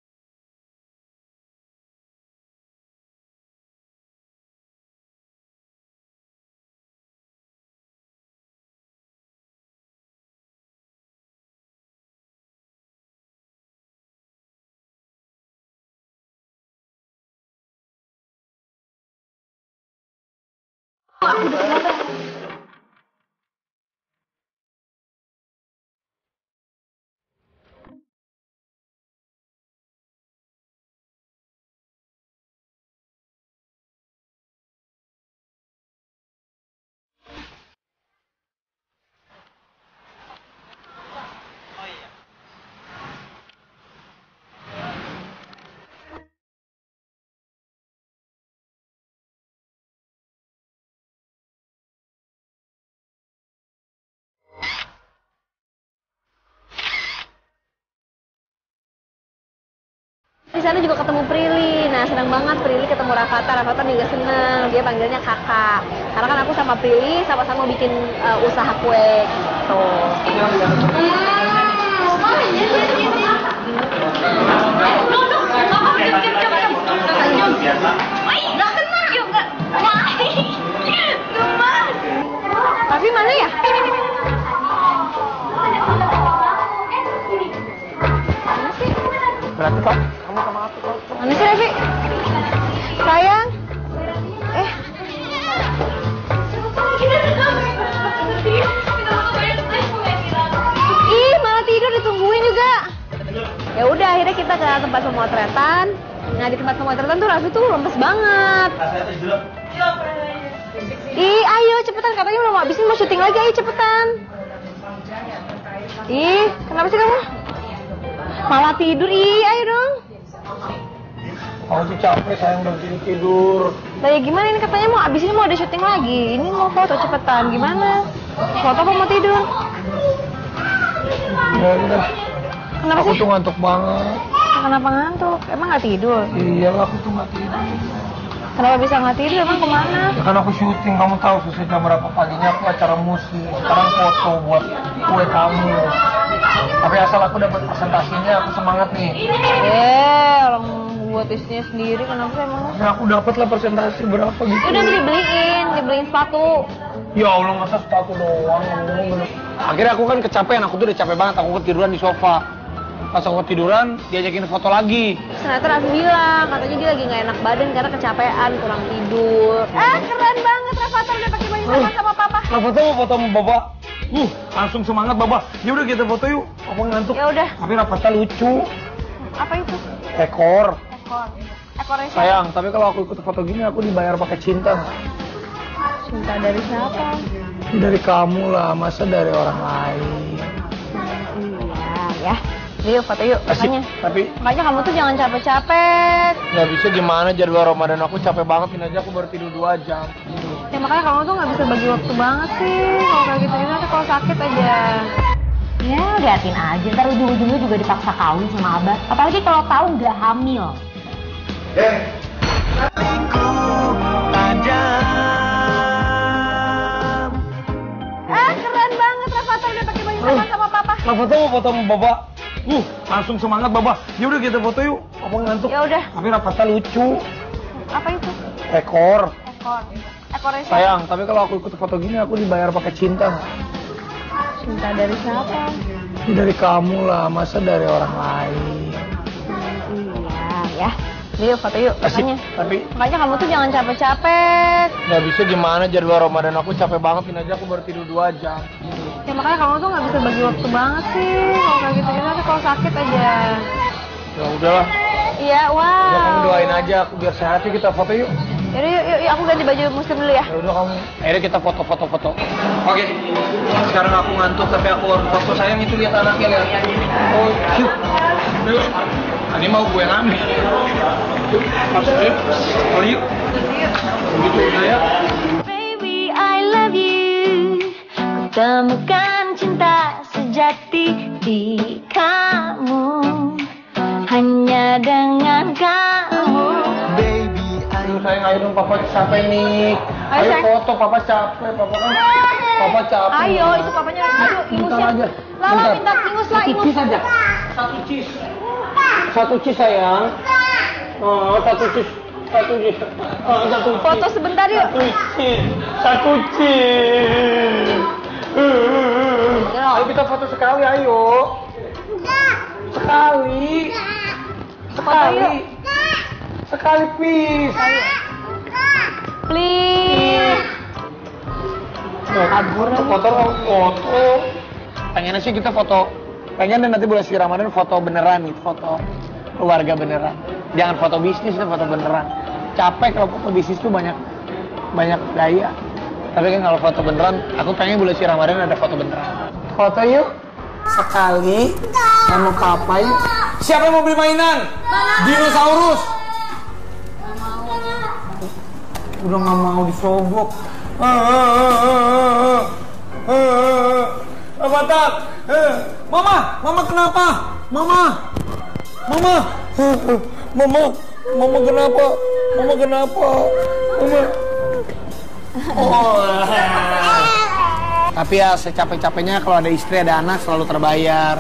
Di sana juga ketemu Prilly. Nah, senang banget Prilly ketemu Rafathar. Rafathar juga seneng. Dia panggilnya kakak. Karena kan aku sama Prilly sama-sama bikin uh, usaha kue gitu. Tapi mana ya? Berarti kok kamu sama aku kok. Mana sih, Revi? Sayang. Eh. Ih, malah tidur ditungguin juga. Ya udah, akhirnya kita ke tempat pemotretan. Nah, di tempat pemotretan tuh Raffi tuh lemes banget. Ih, ayo cepetan, katanya belum habisin, mau syuting lagi, ayo cepetan. Ih, kenapa sih kamu? Malah tidur, ih, ayo dong. Aku tuh capek sayang belum tidur tidur. Lah ya gimana ini katanya mau abis ini mau ada syuting lagi. Ini mau foto cepetan, gimana? Foto apa mau tidur? Ya udah. Kenapa Aku sih? tuh ngantuk banget. Kenapa ngantuk? Emang nggak tidur? Iya lah, aku tuh nggak tidur. Kenapa bisa nggak tidur? Emang kemana? Ya kan aku syuting, kamu tahu selesai jam berapa paginya aku acara musik. Sekarang foto buat kue kamu. Tapi asal aku dapat presentasinya, aku semangat nih. Eh, orang buat istrinya sendiri, kenapa sih emang? Ya aku dapat lah presentasi berapa gitu. Udah dibeliin, dibeliin sepatu. Ya Allah, masa sepatu doang. Akhirnya aku kan kecapean, aku tuh udah capek banget, aku ketiduran di sofa. Pas aku ketiduran, diajakin foto lagi. Ternyata Raffi bilang, katanya dia lagi nggak enak badan karena kecapean, kurang tidur. Eh, keren banget Rafathar udah pakai baju sama sama papa. Rafathar mau foto sama Baba. Uh, langsung semangat Baba. Ya udah kita foto yuk. Aku ngantuk. Ya udah. Tapi Rafathar lucu. Apa itu? Ekor. Ekor. Ekornya siapa? Sayang, tapi kalau aku ikut foto gini aku dibayar pakai cinta. Cinta dari siapa? Dari kamu lah, masa dari orang lain. Iya, ya. Yuk foto yuk, Asik, makanya. tapi Makanya kamu tuh jangan capek-capek. nggak bisa gimana jadwal Ramadan aku capek banget, ini aja aku baru tidur dua jam. Ya makanya kamu tuh nggak bisa bagi waktu banget sih. Kalau kayak gitu-gitu nanti kalau sakit aja. Ya, liatin aja, ntar ujung-ujungnya juga dipaksa kawin sama Abah. Apalagi kalau tahu nggak hamil. Eh, berliku tajam. Eh, keren banget Rafathar udah foto sama papa. Mau foto mau foto sama bapak. Uh, langsung semangat bapak. Ya udah kita foto yuk. Papa ngantuk. Ya udah. Tapi Rafathar lucu. Apa itu? Ekor. Ekor. Ekornya siapa? Sayang, tapi kalau aku ikut foto gini aku dibayar pakai cinta nggak? Cinta dari siapa? Ya, dari kamu lah, masa dari orang lain. Iya, ya. Yuk foto yuk, Asik, makanya. tapi Makanya kamu tuh jangan capek-capek. nggak bisa gimana jadwal Ramadan aku capek banget, ini aja aku baru tidur dua jam. Ya makanya kamu tuh nggak bisa bagi waktu banget sih. Kalau kayak gitu-gitu nanti kalau sakit aja. Ya udahlah, Iya, wow. udah kamu doain aja aku biar sehat yuk kita foto yuk. Yaudah yuk, yuk, yuk, aku ganti baju muslim dulu ya. Ya udah kamu, akhirnya kita foto-foto-foto. Oke, sekarang aku ngantuk tapi aku harus foto. Sayang itu lihat anaknya lihat. Oh, yuk. Yuk. Ini mau gue ngambil. Yuk, masuk yuk. Oh, yuk. Begitu udah ya. Baby, I love you. Kutemukan cinta sejati di kamu. Hanya dengan kamu. Aduh sayang, ayo dong papa capek nih. Ayo, Ayo sayang. foto, papa capek. Papa kan, papa capek. Ayo, itu papanya. Ayo, ingus Bentar ya. aja. Lala Bentar. minta ingus lah, Satu ingus. cheese aja. Satu cheese. Satu cheese sayang. Oh, satu cheese. Satu cheese. Oh, satu cheese. Foto sebentar yuk. Satu cheese. Satu cheese. Ayo kita foto sekali, ayo. Sekali. Sekali. Sekali, please. Please. Kabur foto foto. Pengennya sih kita foto. Pengen dan nanti bulan suci Ramadan foto beneran gitu, foto keluarga beneran. Jangan foto bisnis, foto beneran. Capek kalau foto bisnis tuh banyak banyak gaya. Tapi kan kalau foto beneran, aku pengen bulan suci Ramadan ada foto beneran. Foto yuk. Sekali sama papa yuk. Siapa yang mau beli mainan? Dinosaurus. Udah nggak mau disogok. Rafathar, mama, mama kenapa? Mama, mama, mama, mama kenapa? Mama kenapa? Mama. Oh. Tapi ya secapek-capeknya kalau ada istri ada anak selalu terbayar.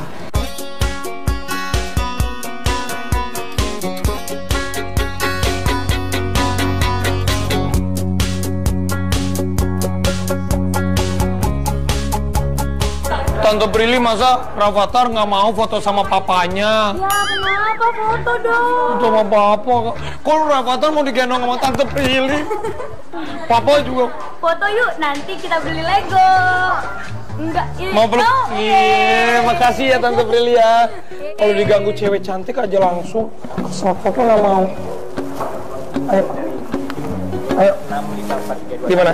Tante Prilly masa Rafathar nggak mau foto sama papanya? Ya kenapa foto dong? Foto sama papa. Kok Rafathar mau digendong sama Tante Prilly? Papa juga. Foto yuk, nanti kita beli Lego. Enggak, ini Mau peluk? mau. Iya, makasih ya Tante Prilly ya. Kalau diganggu cewek cantik aja langsung. Sama papa nggak mau. Ayo. Ayo. Gimana?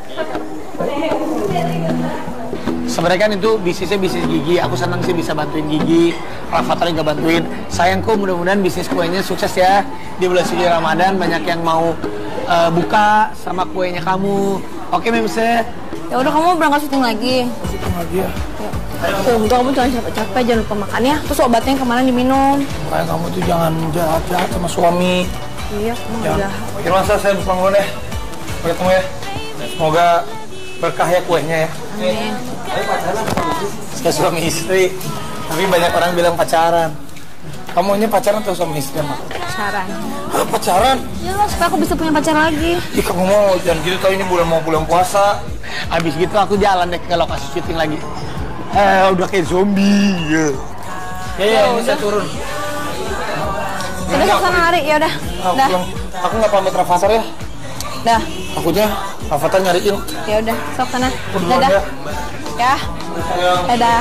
Sebenarnya kan itu bisnisnya bisnis gigi. Aku senang sih bisa bantuin gigi. Rafathar juga bantuin. Sayangku, mudah-mudahan bisnis kuenya sukses ya. Di bulan suci Ramadan banyak yang mau uh, buka sama kuenya kamu. Oke, Memse? Ya udah kamu berangkat syuting lagi. Syuting lagi ya. Tuh, udah kamu jangan capek-capek, jangan lupa makan ya. Terus obatnya yang kemarin diminum. Kayak kamu tuh jangan jahat-jahat sama suami. Iya, kamu nggak jahat. Irwansa, saya pulang dulu deh. Sampai ketemu ya. Semoga berkah ya kuenya ya. Amin. Saya suami istri, tapi banyak orang bilang pacaran. Kamu ini pacaran atau suami istri emang? Pacaran. Hah, pacaran? Ya lah, supaya aku bisa punya pacar lagi. Ih, kamu mau jangan gitu, tahu ini bulan mau bulan puasa. Habis gitu aku jalan deh ke lokasi syuting lagi. Eh, udah kayak zombie. Ya, ya, ya ini saya turun. Udah sok sana lari, ya udah. Aku, Dah. pulang. Aku nggak pamit Rafathar ya. Dah. Takutnya Rafathar nyariin. Ya udah, sok sana. Aku duluan Dadah. ya. Ya. Sayang. Dadah.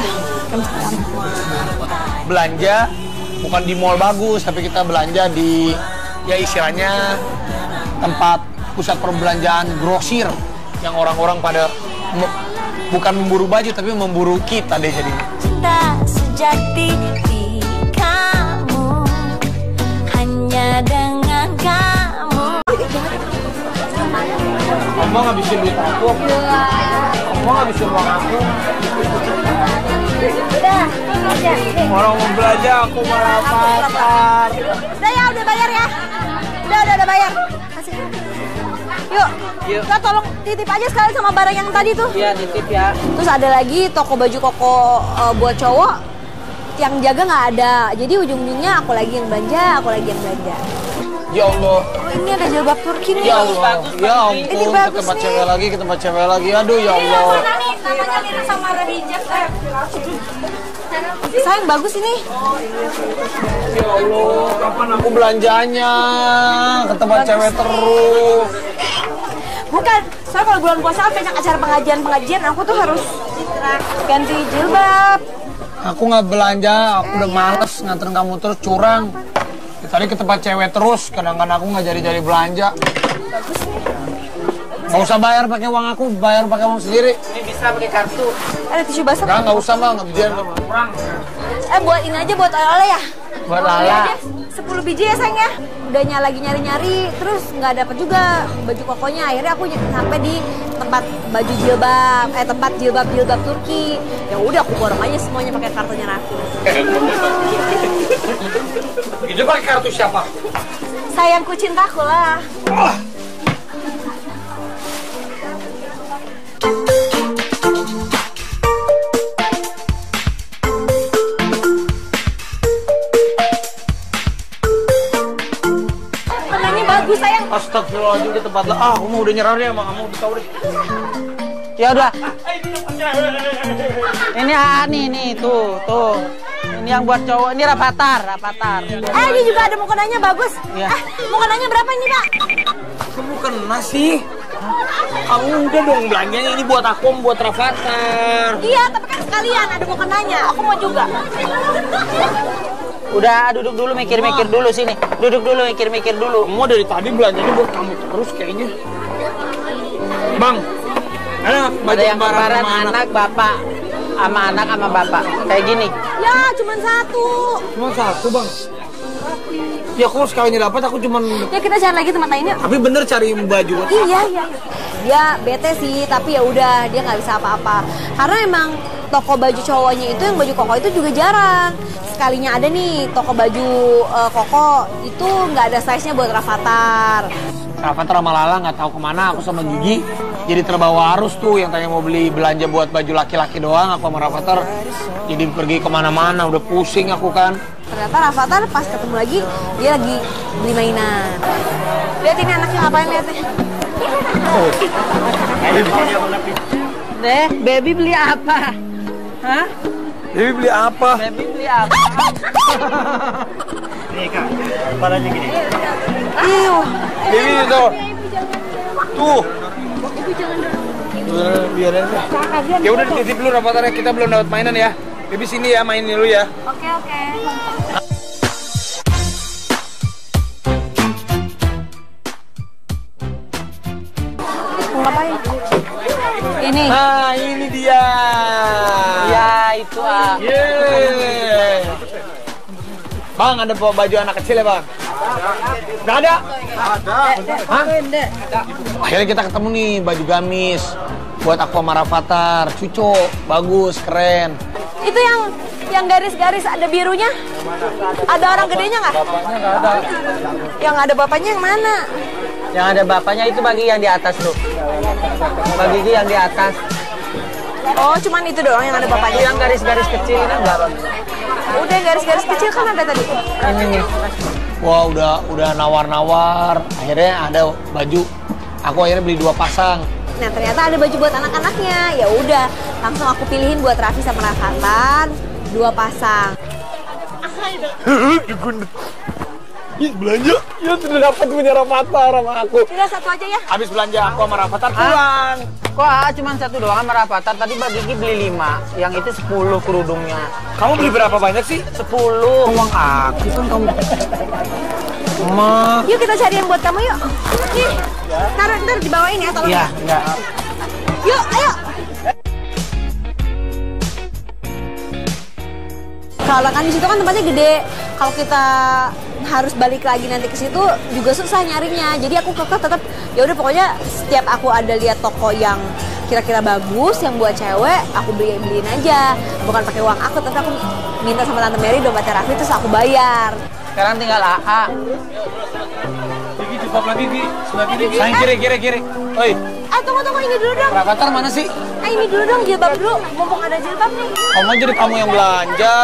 Belanja bukan di mall bagus, tapi kita belanja di ya istilahnya tempat pusat perbelanjaan grosir yang orang-orang pada me- bukan memburu baju tapi memburu kita deh jadinya. Cinta sejati di kamu, hanya dengan kamu. Kamu ngabisin duit aku. Kamu ngabisin uang aku. Udah, aja. Orang mau belanja aku malah Rafathar. Udah ya, udah bayar ya. Udah, udah, udah bayar. Kasih. Yuk. Yuk. Kita tolong titip aja sekalian sama barang yang tadi tuh. Iya, titip ya. Terus ada lagi toko baju koko uh, buat cowok, yang jaga nggak ada. Jadi ujung-ujungnya aku lagi yang belanja, aku lagi yang belanja. Ya Allah. Oh ini ada jilbab Turki nih. Ya Allah. Ya Ini ampun, ke bagus tempat nih. cewek lagi, ke tempat cewek lagi. Aduh ya Allah. Namanya Lina sama ada hijab. Sayang bagus ini. Ya Allah, kapan aku belanjanya? Ke tempat cewek terus. Bukan, soalnya kalau bulan puasa banyak acara pengajian-pengajian, aku tuh harus ganti jilbab. Aku nggak belanja, aku udah males nganterin kamu terus, curang. Ya, tadi ke tempat cewek terus, kadang-kadang aku nggak jadi-jadi belanja. Nggak usah bayar pakai uang aku, bayar pakai uang sendiri. Ini bisa pakai kartu. Ada tisu basah. Nggak, nggak usah mah, nggak biar kurang. Eh buat ini aja buat oleh-oleh ya. Buat Iya Lala. deh, sepuluh biji ya sayang ya. Udah ny- lagi nyari-nyari, terus nggak dapet juga baju kokonya. Akhirnya aku ny- sampai di tempat baju jilbab, eh tempat jilbab-jilbab Turki. Ya udah aku borong aja semuanya pakai kartunya Raffi. Itu pakai kartu siapa? Sayangku cintaku lah. Warnanya bagus sayang. Astagfirullahaladzim, di tempat lah. Ah, aku mau udah nyerah deh sama kamu, udah tahu deh. Ya udah. Ini ah nih nih tuh tuh. Ini yang buat cowok. Ini Rafathar, Rafathar. Eh ini juga ada mukenanya bagus. Iya. Eh mukenanya berapa ini Pak? Kamu kena sih. Kamu udah dong belanjanya, ini buat aku, buat Rafathar. Iya tapi kan sekalian ada mukenanya. Aku mau juga. Udah duduk dulu mikir-mikir dulu sini. Duduk dulu mikir-mikir dulu. Kamu dari tadi belanjanya buat kamu terus kayaknya. Bang, ada baju Ada yang kembaran kembaran sama anak bapak sama anak sama bapak. Kayak gini. Ya cuma satu. Cuma satu bang. Ya aku sekalinya dapat, aku cuman. Ya kita cari lagi tempat lainnya. Tapi bener cari baju. Iya iya. Dia bete sih, tapi ya udah dia nggak bisa apa-apa. Karena emang toko baju cowoknya itu yang baju koko itu juga jarang. Sekalinya ada nih toko baju uh, koko itu nggak ada size-nya buat Rafathar. Rafathar sama Lala nggak tahu kemana, aku sama Gigi jadi terbawa arus tuh. Yang tanya mau beli belanja buat baju laki-laki doang, aku sama Rafathar jadi pergi kemana-mana, udah pusing aku kan. Ternyata Rafathar pas ketemu lagi dia lagi beli mainan. Lihat ini anaknya ngapain lihat nih. Deh, baby beli apa? Hah? Jadi beli apa? Baby beli apa? Nih kak, kepalanya gini. Iu. Jadi itu. Tuh. Udah, biar aja. Ya udah dititip dulu Rafathar, kita belum dapat mainan ya. Baby sini ya, main dulu ya. Oke oke. Ngapain? Ini. Nah, ini dia. Ya itu ah. Yeay. Bang, ada bawa baju anak kecil ya, Bang? Nggak ada? Hah? Akhirnya kita ketemu nih, baju gamis. Buat aku sama Rafathar. Cucu, bagus, keren. Itu yang yang garis-garis ada birunya. Ada orang gedenya nggak? Bapaknya nggak ada. Yang ada bapaknya yang mana? Yang ada bapaknya itu bagi yang di atas tuh. Bagi Gigi yang di atas. Oh, cuman itu doang yang ada bapaknya. Yang garis-garis kecil ini enggak. Udah garis-garis kecil kan ada tadi. Ini nih. Wah, udah udah nawar-nawar. Akhirnya ada baju. Aku akhirnya beli dua pasang. Nah, ternyata ada baju buat anak-anaknya. Ya udah, langsung aku pilihin buat Raffi sama Rafathar dua pasang. Ih, belanja. Ya sudah dapat punya Rafathar sama aku. Sudah satu aja ya. Habis belanja aku sama Rafathar pulang. Kok ah, cuma satu doang sama Rafathar? Tadi Mbak Gigi beli lima. Yang itu sepuluh kerudungnya. Kamu beli berapa banyak sih? Sepuluh. Uang aku kan kamu. Ma. Yuk kita cari yang buat kamu yuk. Nih, taruh ntar di bawah ini ya, tolong. Iya, enggak. Yuk, ayo. Kalau kan di situ kan tempatnya gede. Kalau kita harus balik lagi nanti ke situ juga susah nyarinya. Jadi aku kekeh tetap ya udah pokoknya setiap aku ada lihat toko yang kira-kira bagus yang buat cewek, aku beli beliin aja. Bukan pakai uang aku, tapi aku minta sama Tante Mary dompetnya Raffi terus aku bayar. Sekarang tinggal A A. stop lagi, Gi. Sebelah kiri, Gi. Sayang kiri, kiri, kiri. Oi, Eh tunggu tunggu ini dulu dong. Rafathar mana sih? Eh ini dulu dong jilbab dulu. Mumpung ada jilbab nih. Kamu jadi kamu yang belanja.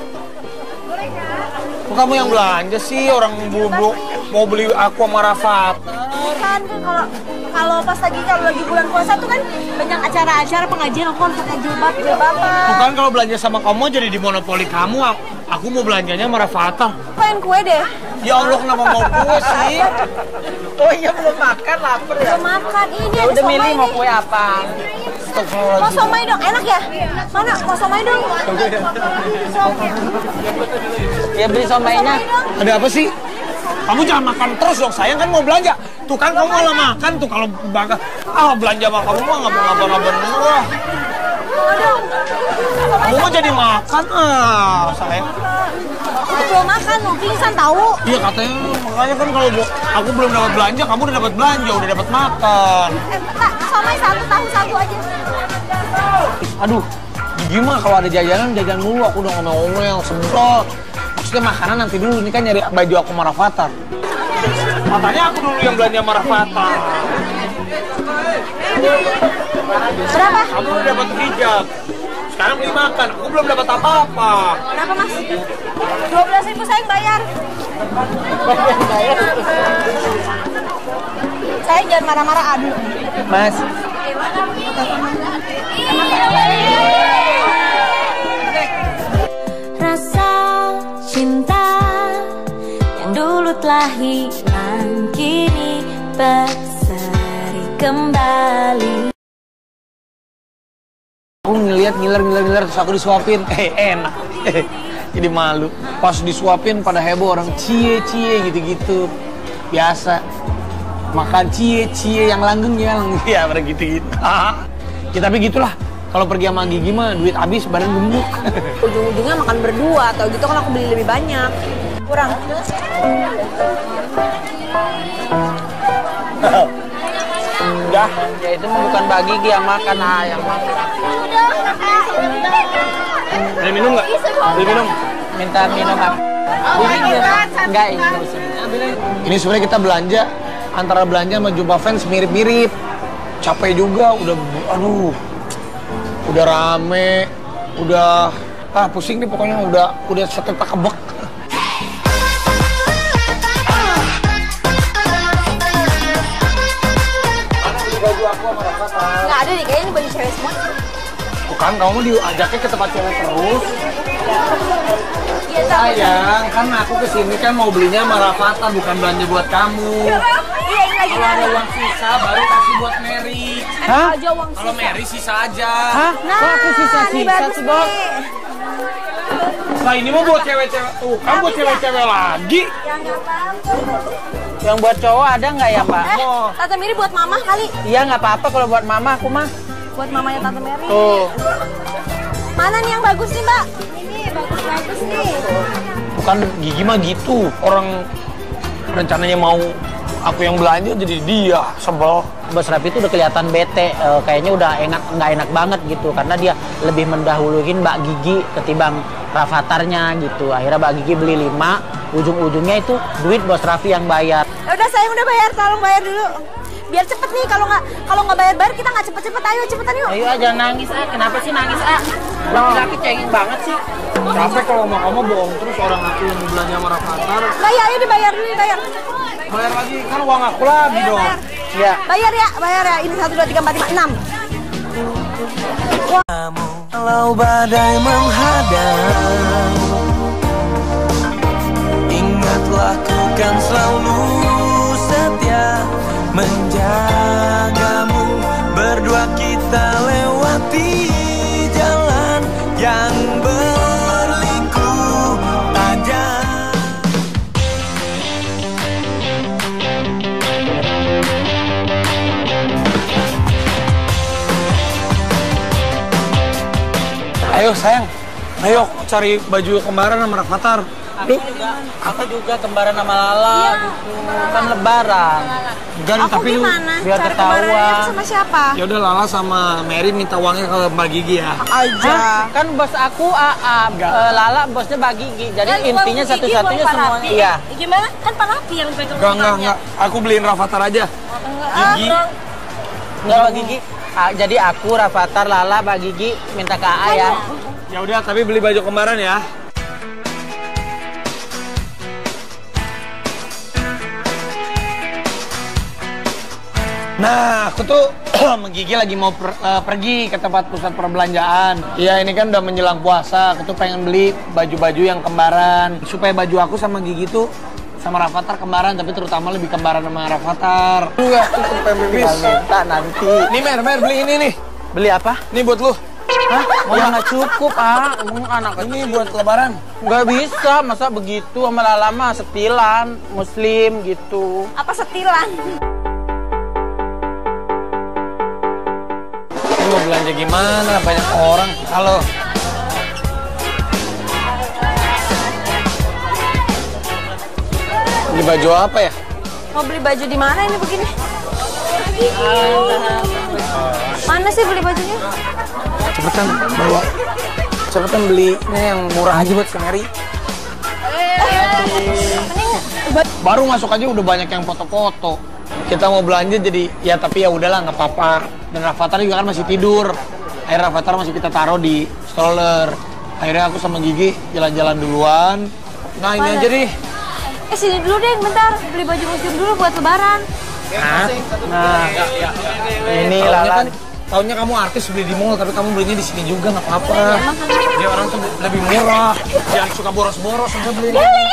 Kok kamu yang belanja sih? Orang bulu mau beli aku sama Rafathar. Kan kan kalau kalau pas lagi kalau lagi bulan puasa tuh kan banyak acara-acara pengajian aku kan pakai jilbab jilbaban. Bukan kalau belanja sama kamu jadi di monopoli kamu. Aku mau belanjanya sama Rafathar. Pengen kue deh. Ya Allah, kenapa mau kue sih? Oh iya, belum makan, lapar ya. Belum makan ini Ya ada udah somai milih mau nih. kue apa? Mau somai dong, enak ya? Mana? Mau somai dong? Ya beli somainya. Ada apa sih? Kamu jangan makan terus dong, sayang kan mau belanja. Tuh kan kamu malah makan tuh kalau bangga. Ah, belanja sama kamu mah ngabang-ngabang murah. Kamu mau jadi makan ah, sayang. Aku belum makan, mau pingsan tahu. Iya katanya, makanya kan kalau gua- aku belum dapat belanja, kamu udah dapat belanja, udah dapat makan. Eh, tak, somai satu tahu satu aja. Aduh, gimana kalau ada jajanan, jajan mulu, aku udah ngomel-ngomel, sebel. Maksudnya makanan nanti dulu, ini kan nyari baju aku sama Rafathar. Katanya aku dulu yang belanja sama Rafathar. Berapa? Kamu udah dapat hijab. Sekarang beli makan, aku belum dapat apa-apa. Berapa mas? Dua belas ribu sayang bayar. Sayang jangan marah-marah, aduh. Mas, Rasa cinta yang dulu telah hilang kini berseri kembali. Aku ngeliat ngiler-ngiler-ngiler terus aku disuapin. Eh, enak. Jadi malu. Pas disuapin pada heboh orang cie-cie gitu-gitu. Biasa. Makan cie-cie yang langgeng ya. Ya, pada gitu-gitu. Ya, tapi gitulah. Kalau pergi sama Gigi mah duit habis badan gemuk. Ujung-ujungnya makan berdua, atau gitu kan aku beli lebih banyak. Kurang. Udah. ya itu mah bukan bagi Gigi yang makan, ah yang makan. Beli minum nggak? Beli minum. Minta minum apa? Enggak, ini nggak usah. Ini sebenarnya kita belanja. Antara belanja sama jumpa fans mirip-mirip. Capek juga, udah, aduh. Udah rame, udah, ah pusing nih pokoknya, udah, udah setetak kebek. Baju aku sama Rafathar. Nggak ada nih, kayaknya ini baju cewek semua. Bukan, kamu diajaknya ke tempat cewek terus. Iya, tapi Sayang, kan aku kesini kan mau belinya sama Rafathar, bukan belanja buat kamu. iya ini lagi Kalau ada nari. uang sisa, baru kasih buat Mary. Hah? Aja uang Kalau sisa. Mary sisa aja. Hah? Nah, Kok aku ini sisa-sisa bagus sih, Bok? nih. Nah ini mah buat cewek-cewek. Tuh, kan buat cewek-cewek lagi. Yang nggak apa-apa. Yang buat cowok ada nggak ya, Mbak? Eh, Tante Mary buat mama kali. Iya, nggak apa-apa kalau buat mama aku mah. Buat mamanya Tante Mary. Tuh. Mana nih yang bagus nih, Mbak? Ini bagus-bagus nih. Bukan Gigi mah gitu. Orang rencananya mau aku yang belanja jadi dia sebel. Bos Rapi itu udah kelihatan bete, eh, kayaknya udah enak nggak enak banget gitu karena dia lebih mendahuluin Mbak Gigi ketimbang Rafatharnya gitu. Akhirnya Mbak Gigi beli lima, ujung-ujungnya itu duit Bos Raffi yang bayar. Ya udah sayang udah bayar, tolong bayar dulu. Biar cepet nih, kalau nggak kalau nggak bayar-bayar kita nggak cepet-cepet. Ayo cepetan yuk. Ayo aja nangis ah, kenapa sih nangis ah? Laki-laki cengeng banget sih. Capek kalau sama kamu bohong terus orang aku yang mau belanja sama Rafathar. Bayar, ayo dibayar dulu, bayar. Bayar lagi, kan uang aku lagi dong. Iya. Bayar ya, bayar ya. Ini satu dua tiga empat lima enam. Kalau badai menghadang, ingatlah ku kan selalu setia menjagamu. Berdua kita lewati jalan yang berliku tajam. Ayo sayang, ayo cari baju kembaran sama Rafathar. Aku juga, aku juga kembaran sama Lala gitu. Kan lebaran. Gan, Aku tapi lu gimana? biar Cara ketahuan. kembarannya aku sama siapa? ya udah Lala sama Mary minta uangnya ke Mbak Gigi ya. Hah? Kan bos aku A A, Enggak. eh, Lala bosnya Mbak Gigi. Jadi Kan intinya uang Gigi, satu-satunya uang semuanya. Panapi. Iya. Gimana? Kan Panapi yang pegang Enggak, enggak, uangnya. enggak. Aku beliin Rafathar aja. Gigi. Enggak Mbak Gigi. Ah, jadi aku, Rafathar, Lala, Mbak Gigi minta ke A A ya. Ya udah, tapi beli baju kembaran ya. Nah, aku tuh sama Gigi lagi mau per- eh, pergi ke tempat pusat perbelanjaan. Iya, ini kan udah menjelang puasa. Aku tuh pengen beli baju-baju yang kembaran. Supaya baju aku sama Gigi tuh sama Rafathar kembaran, tapi terutama lebih kembaran sama Rafathar. Enggak, cukup pemimpin. Minta nanti. Nih, Mer, Mer, beli ini nih. Beli apa? Ini buat lu. Hah? Ya nggak cukup, ah. Emang anak Ini buat lebaran. nggak bisa, masa begitu sama Lala mah setilan, muslim gitu. Apa setilan? Ini mau belanja gimana? Banyak orang. Halo. Beli baju apa ya? Mau beli baju di mana ini begini? Mana sih beli bajunya? Cepetan bawa. Cepetan beli. Ini yang murah aja buat si Mary. Baru masuk aja udah banyak yang foto-foto. Kita mau belanja jadi ya tapi ya udahlah nggak apa-apa. Dan Rafathar juga kan masih tidur. Akhirnya Rafathar masih kita taruh di stroller. Akhirnya aku sama Gigi jalan-jalan duluan. Nah ini Mana? aja deh. Eh sini dulu deh bentar, beli baju muslim dulu buat lebaran. Hah? Nah, ini Taunya Lala. kan, taunya kamu artis beli di mall tapi kamu belinya di sini juga nggak apa-apa. Dia orang tuh lebih murah. Jangan suka boros-boros udah beli.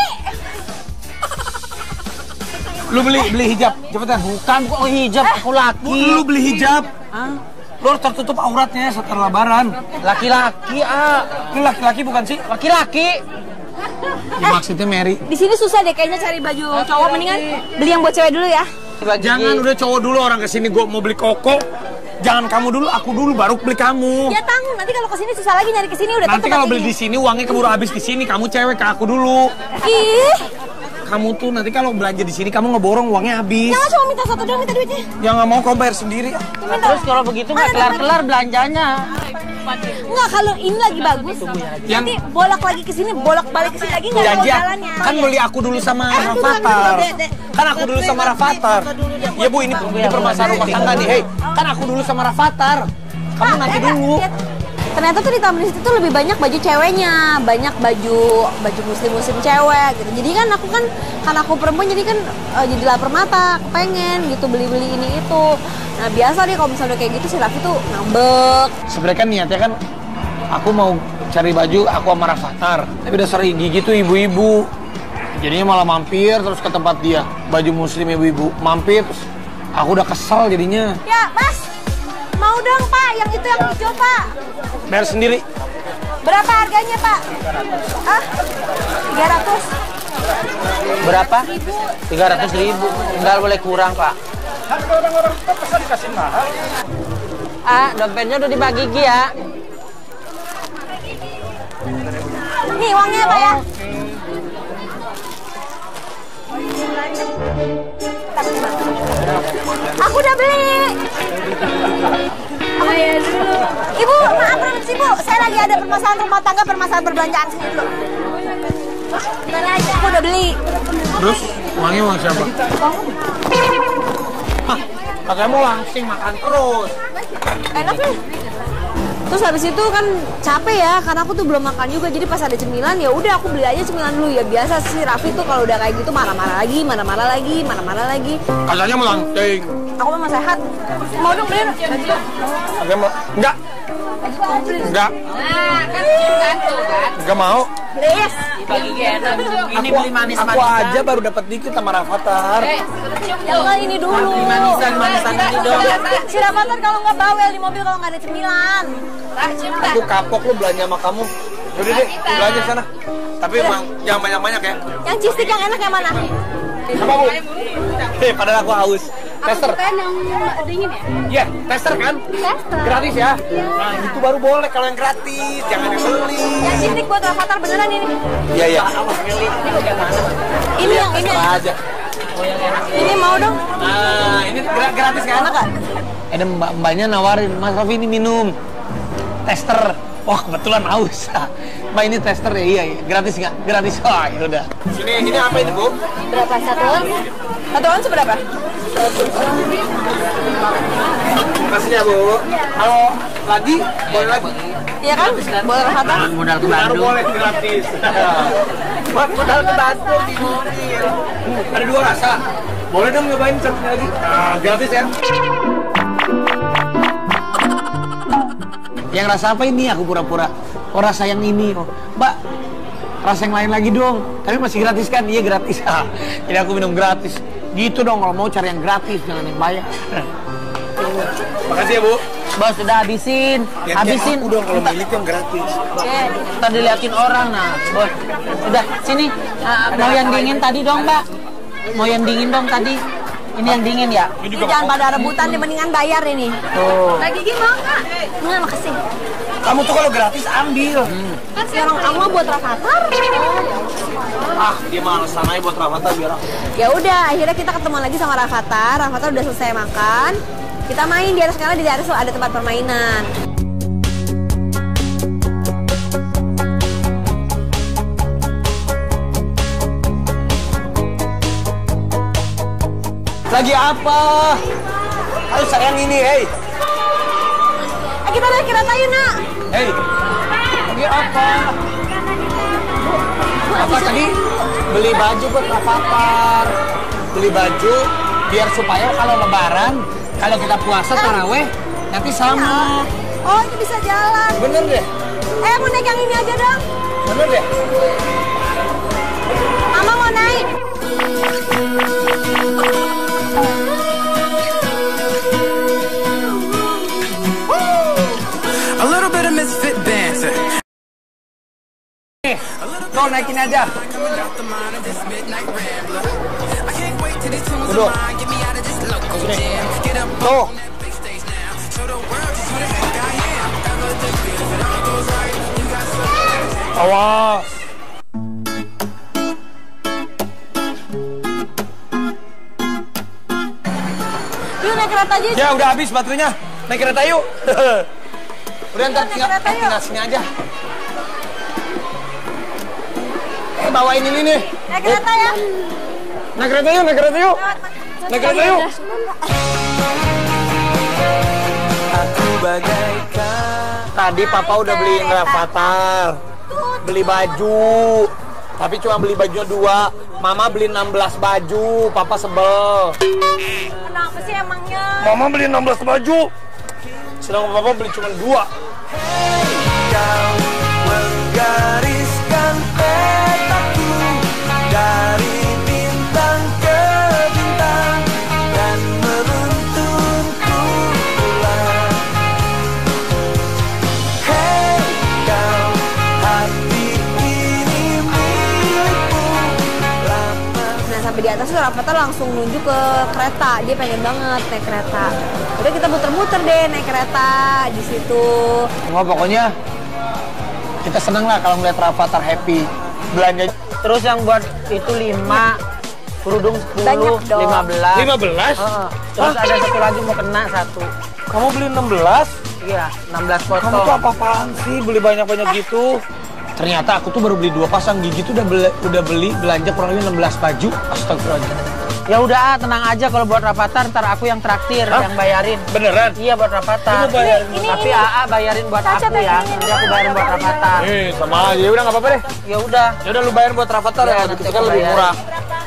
Lu beli beli hijab, cepetan. Bukan kok hijab, aku laki. Lu beli hijab. Lu harus tertutup auratnya setelah lebaran. Laki-laki, ah. Lu laki-laki bukan sih? Laki-laki. Ya, maksudnya Mary. Di sini susah deh kayaknya cari baju cowok, mendingan beli yang buat cewek dulu ya. Jangan udah cowok dulu orang kesini gua mau beli koko. Jangan kamu dulu, aku dulu baru beli kamu. Ya tanggung, nanti kalau kesini susah lagi nyari kesini udah Nanti tutup kalau nanti. beli di sini uangnya keburu habis di sini. Kamu cewek ke aku dulu. Ih, Kamu tuh nanti kalau belanja di sini kamu ngeborong uangnya habis. jangan cuma minta satu doang, minta duitnya. Ya nggak mau kamu bayar sendiri. Nah, terus kalau begitu nggak kelar-kelar belanjanya. Enggak, kalau ini lagi bagus. Yang- Nanti bolak lagi ke sini, bolak balik ke sini lagi enggak ada Janji jalannya. kan beli aku dulu sama Eh, tunggu, Rafathar. tunggu, Dek, Dek. Kan aku dulu sama Rafathar. Ya Bu, ini, ini permasalahan rumah tangga nih. Hei, kan aku dulu sama Rafathar. Kamu Pak, nanti lihat, dulu. lihat. Ternyata tuh di taman situ tuh lebih banyak baju ceweknya, banyak baju baju muslim-muslim cewek gitu. Jadi kan aku kan karena aku perempuan jadi kan eh, jadi lapar mata, pengen gitu beli-beli ini itu. Nah biasa deh kalau misalnya udah kayak gitu si Raffi tuh ngambek. Sebenarnya kan niatnya kan aku mau cari baju aku sama Rafathar. Tapi udah sering Gigi tuh ibu-ibu. Jadinya malah mampir terus ke tempat dia. Baju muslim ibu-ibu mampir terus aku udah kesel jadinya. Ya mas, mau dong pak, yang itu yang hijau pak. Bayar sendiri. Berapa harganya pak? Ah, tiga ratus. Berapa? tiga ratus ribu. Enggak boleh kurang, Pak. Ah, dompetnya udah dibagi Gigi ya. Nih uangnya pak ya. Aku udah beli. Aku ya dulu. Ibu, maaf permisi Bu, saya lagi ada permasalahan rumah tangga, permasalahan perbelanjaan sini dulu. Aku udah beli. Terus uangnya uang siapa? Hah, katanya mau langsing makan terus. Enak nih. Terus habis itu kan capek ya, karena aku tuh belum makan juga. Jadi pas ada cemilan ya udah aku beli aja cemilan dulu. Ya biasa sih Raffi tuh kalau udah kayak gitu marah-marah lagi, marah-marah lagi, marah-marah lagi. Katanya mau langsing. Aku memang sehat. Mau dong beli. Katanya mau enggak. Enggak. Enggak mau. Please. Ini beli manis Aku aja baru dapat dikit sama Rafathar. Jangan ini dulu. Manisan-manisan ini dong. Si Rafathar kalau nggak bawel di mobil kalau nggak ada cemilan. Aku kapok lu belanja sama kamu. Yaudah deh, belanja sana. Tapi emang jangan banyak-banyak ya. Yang cheese stick yang enak yang mana? Apa Bu? Hei, padahal aku haus. tester. yang dingin ya? Iya, tester kan? Tester. Gratis ya? Nah, itu baru boleh kalau yang gratis, jangan yang beli. Yang ini buat Rafathar beneran ini. Iya, iya. Ini yang ini. aja. Ini mau dong. Nah, ini gra- gratis kan? Enak kan? Ada mbak-mbaknya nawarin, Mas Raffi ini minum. Tester. Wah, kebetulan haus. Mbak ini tester ya, iya, iya. Gratis nggak? Gratis. Wah, ya udah. Ini ini apa ini, Bu? Berapa satu on? Satu on seberapa? Makasih ya, Bu. Kalau lagi, boleh lagi. Iya kan? Boleh Rafathar? Modal ke Baru Bandung. boleh gratis. Buat modal ke Bandung di mobil. Ada dua rasa. Boleh dong nyobain satunya lagi. Nah, gratis ya. Yang rasa apa ini? Aku pura-pura. Oh, rasa yang ini. Oh, Mbak, rasa yang lain lagi dong. Tapi masih gratis kan? Iya, gratis. Jadi aku minum gratis. Gitu dong kalau mau cari yang gratis, jangan yang bayar. Makasih ya, Bu. Bos, udah habisin. Habisin. Aku dong kalau milik yang gratis. Oke, ntar diliatin orang. Nah, bos. Udah, sini. Ah, mau yang dingin tadi dong, Mbak. Mau yang dingin dong tadi. Ini yang dingin ya? Ini jangan pada rebutan, nih mendingan bayar ini. Tuh. Lagi gimana Kak? Enggak, makasih. Kamu tuh kalau gratis ambil. Hmm. Yang aku mah buat Rafathar. Ah, dia malas sananya buat Rafathar biar aku. Ya udah, akhirnya kita ketemu lagi sama Rafathar. Rafathar udah selesai makan. Kita main di atas, karena di atas ada tempat permainan. Lagi apa? Ayo sayang ini, hei. Eh, kita naik kereta yuk, Nak. Hei. Lagi apa? Apa tadi? Beli baju buat Rafathar. Beli baju biar supaya kalau lebaran, kalau kita puasa taraweh nanti sama. Oh, ini bisa jalan. Bener deh. Eh, aku naik yang ini aja dong. Bener deh. Mama mau naik. A little bit of misfit dancing. Nih, tuh naikin aja. Duduk. Sini. Tuh. Awas. Yuk naik kereta aja. Ya udah habis baterainya. Naik kereta yuk. Udah ntar Naik tinggal, kereta yuk. tinggal sini aja. Eh bawain ini nih. Naik kereta ya. Naik kereta yuk, naik kereta yuk. Naik kereta yuk. Aku bagaikan. Tadi papa udah beliin Rafathar. Beli baju. Tapi cuma beli bajunya dua. Mama beli enam belas baju. Papa sebel. Kenapa sih emangnya? Mama beli enam belas baju. Sedangkan papa beli cuma dua. Kau menggariskan petaku dari bintang ke bintang dan menuntunku pulang. Hei kau, hati ini milikmu. Nah, sampai di atas tuh Rafathar langsung menuju ke kereta. Dia pengen banget naik kereta. Udah kita muter-muter deh naik kereta di situ. Nggak, pokoknya kita seneng lah kalau ngeliat Rafathar happy. Belanja Terus yang buat itu lima, kerudung sepuluh, Banyak dong. lima belas. lima belas? Heeh. Terus ada satu lagi mau kena satu. Kamu beli enam belas? Iya, enam belas Kamu tuh potong. apa-apaan sih beli banyak-banyak gitu? Ternyata aku tuh baru beli dua pasang gigi tuh udah beli, udah beli belanja kurang lebih enam belas baju. Astagfirullahaladzim. Ya udah, ah, tenang aja kalau buat Rafathar ntar aku yang traktir, Hah? yang bayarin. Beneran? Iya buat Rafathar. Ini bayarin. Ini, Tapi ini. A A bayarin buat Cacat aku ya, ya. ini. Nanti aku bayarin buat Rafathar. Eh, sama aja. Ya udah nggak apa-apa deh. Ya udah. Ya udah lu bayar buat Rafathar Ya, ya, nanti gitu aku kan lebih bayar. murah.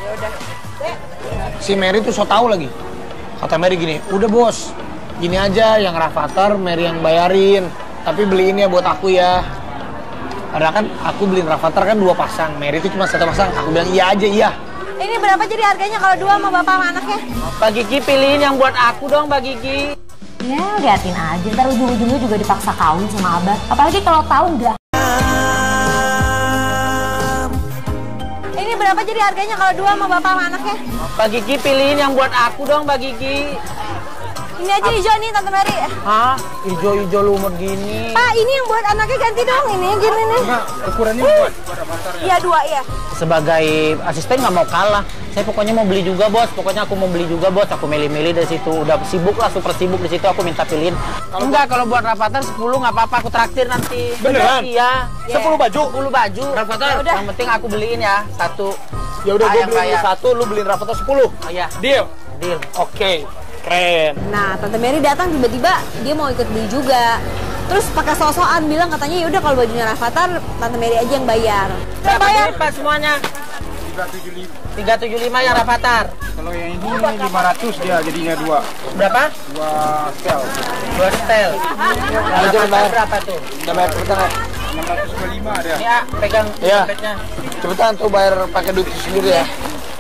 Si Mary tuh so tau lagi. Kata Mary gini, udah bos, gini aja yang Rafathar, Mary yang bayarin. Tapi beliin ya buat aku ya. Padahal kan aku beliin Rafathar kan dua pasang, Mary itu cuma satu pasang. Aku bilang iya aja, iya. Ini berapa jadi harganya kalau dua sama bapak sama anaknya? Mbak Gigi pilihin yang buat aku dong, Mbak Gigi. Ya liatin aja, ntar ujung-ujungnya juga dipaksa kawin sama abah. Apalagi kalau tahu nggak Ini berapa berapa jadi harganya kalau dua sama bapak sama anaknya? Mbak Gigi pilihin yang buat aku dong, Mbak Gigi. Ini aja hijau nih Tante Mary. Hah? Hijau-hijau lumut gini. Pak, ini yang buat anaknya ganti dong, ini gini nih. Ukurannya buat. Iya dua ya. Sebagai asisten nggak mau kalah. Saya pokoknya mau beli juga, Bos. Pokoknya aku mau beli juga, Bos. Aku milih-milih dari situ. Udah sibuk lah, super sibuk di situ. Aku minta pilihin. Kalau enggak, kalau buat Rafathar sepuluh nggak apa-apa. Aku traktir nanti. Beneran? Iya. sepuluh baju? sepuluh baju. Rafathar? Yang penting aku beliin ya, satu. Ya udah, gue Ayam beliin lu bayar. satu, lu beliin Rafathar sepuluh. Oh, iya. Deal? Deal. Oke, keren. Nah, Tante Mary datang tiba-tiba dia mau ikut beli juga. Terus pakai sosokan bilang katanya ya udah kalau bajunya Rafathar Tante Mary aja yang bayar. Berapa bayar? duit, Pak, semuanya? tiga ratus tujuh puluh lima yang Rafathar. Kalau yang ini lima ratus dia jadinya dua. Berapa? Dua stel. Dua setel. Nah, itu Rafathar bayar. berapa tuh? Udah bayar cepetan ya? enam ratus dua puluh lima ada. Ini ya, pegang Iya. dompetnya. Cepetan tuh bayar pakai duit sendiri ya.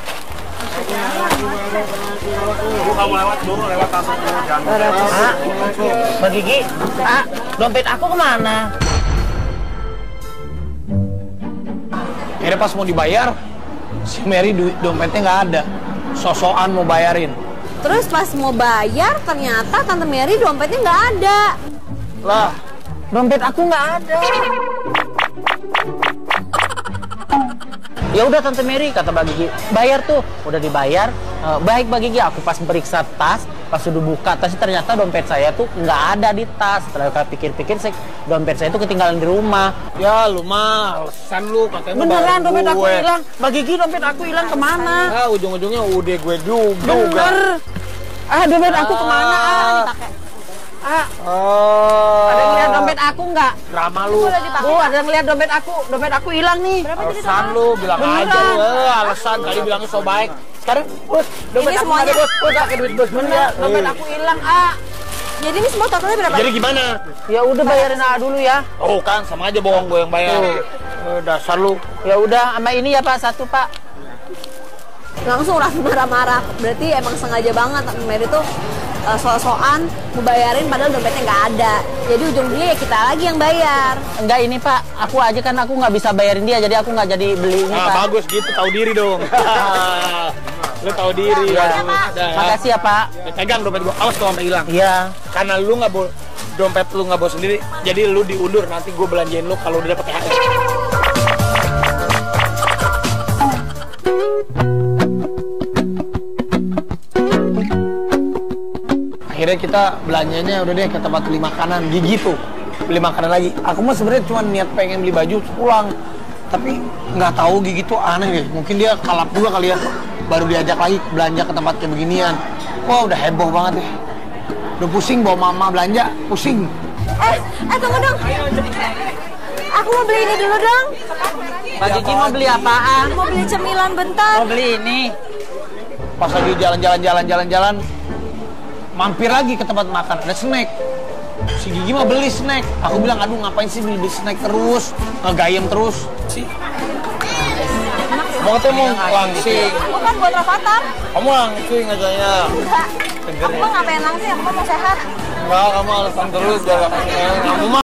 Lu kamu lewat dulu, lewat langsung dulu. Jangan Ah, Mbak Gigi, ah, dompet aku kemana? Akhirnya pas mau dibayar, si Mary duit dompetnya nggak ada. Sosokan mau bayarin. Terus pas mau bayar ternyata Tante Mary dompetnya nggak ada. Lah, Dompet aku nggak ada. Ya udah Tante Mary, kata Mbak Gigi, bayar tuh. Udah dibayar. Eh, baik Mbak Gigi, aku pas periksa tas, pas udah buka tas, ternyata dompet saya tuh nggak ada di tas. Setelah aku pikir-pikir, saya, dompet saya tuh ketinggalan di rumah. ya lu mah alasan lu katanya mau Beneran bayar dompet aku gue. hilang. Mbak Gigi, dompet aku hilang kemana? Ah, ujung-ujungnya udah gue juga. Bener. Ah, dompet aku kemana? Ah, ah. Oh. Ada yang lihat dompet aku nggak? Drama lu. Bu, ada yang lihat dompet aku. Dompet aku hilang nih. Alasan lu bilang Beneran. aja lu. Eh, alasan kali bilangnya so baik. Sekarang, bos, dompet Ini aku semuanya- ada bos. Bos, pakai duit bos dulu ya. Bener, dompet Eh. aku hilang, ah. Jadi ini semua totalnya berapa? Jadi gimana? Ya udah bayarin A dulu ya. Oh kan, sama aja bohong gue yang bayar. Eh, dasar lu. Ya udah, sama ini ya Pak, satu Pak. Langsung Raffi marah-marah. Berarti emang sengaja banget Tante Mary tuh uh, so-soan mau bayarin padahal dompetnya nggak ada. Jadi ujung-ujungnya ya kita lagi yang bayar. Enggak ini Pak, aku aja kan aku nggak bisa bayarin dia, jadi aku nggak jadi beli ini Nah, Pak. bagus gitu, tahu diri dong. Lu tahu diri. Iya. Udah, ya. Makasih ya Pak. Pegang dompet gua, awas kalau sampai hilang. Iya. Karena lu nggak bawa dompet lu nggak bawa sendiri, jadi lu diundur nanti gue belanjain lu kalau udah dapet T H R. Akhirnya kita belanjanya udah deh ke tempat beli makanan, Gigi tuh beli makanan lagi. Aku mah sebenarnya cuma niat pengen beli baju terus pulang, tapi nggak tahu Gigi tuh aneh deh. Mungkin dia kalap juga kali ya, baru diajak lagi belanja ke tempat kayak beginian. Wah udah heboh banget deh. Udah pusing bawa mama belanja, pusing. Eh, eh tunggu dong. Aku mau beli ini dulu dong. Mbak Gigi mau beli apaan? Mau beli cemilan bentar. Mau beli ini. Pas lagi jalan-jalan jalan-jalan-jalan, mampir lagi ke tempat makan, ada snack. Si Gigi mah beli snack. Aku bilang, aduh ngapain sih beli, beli snack terus, ngegayem terus. Si. Mau ketemu langsing. Bukan buat Rafathar. Kamu langsing ajanya. Enggak. Aku mah ngapain langsing, aku mah mau sehat. Enggak, kamu alasan terus, jalan kamu mah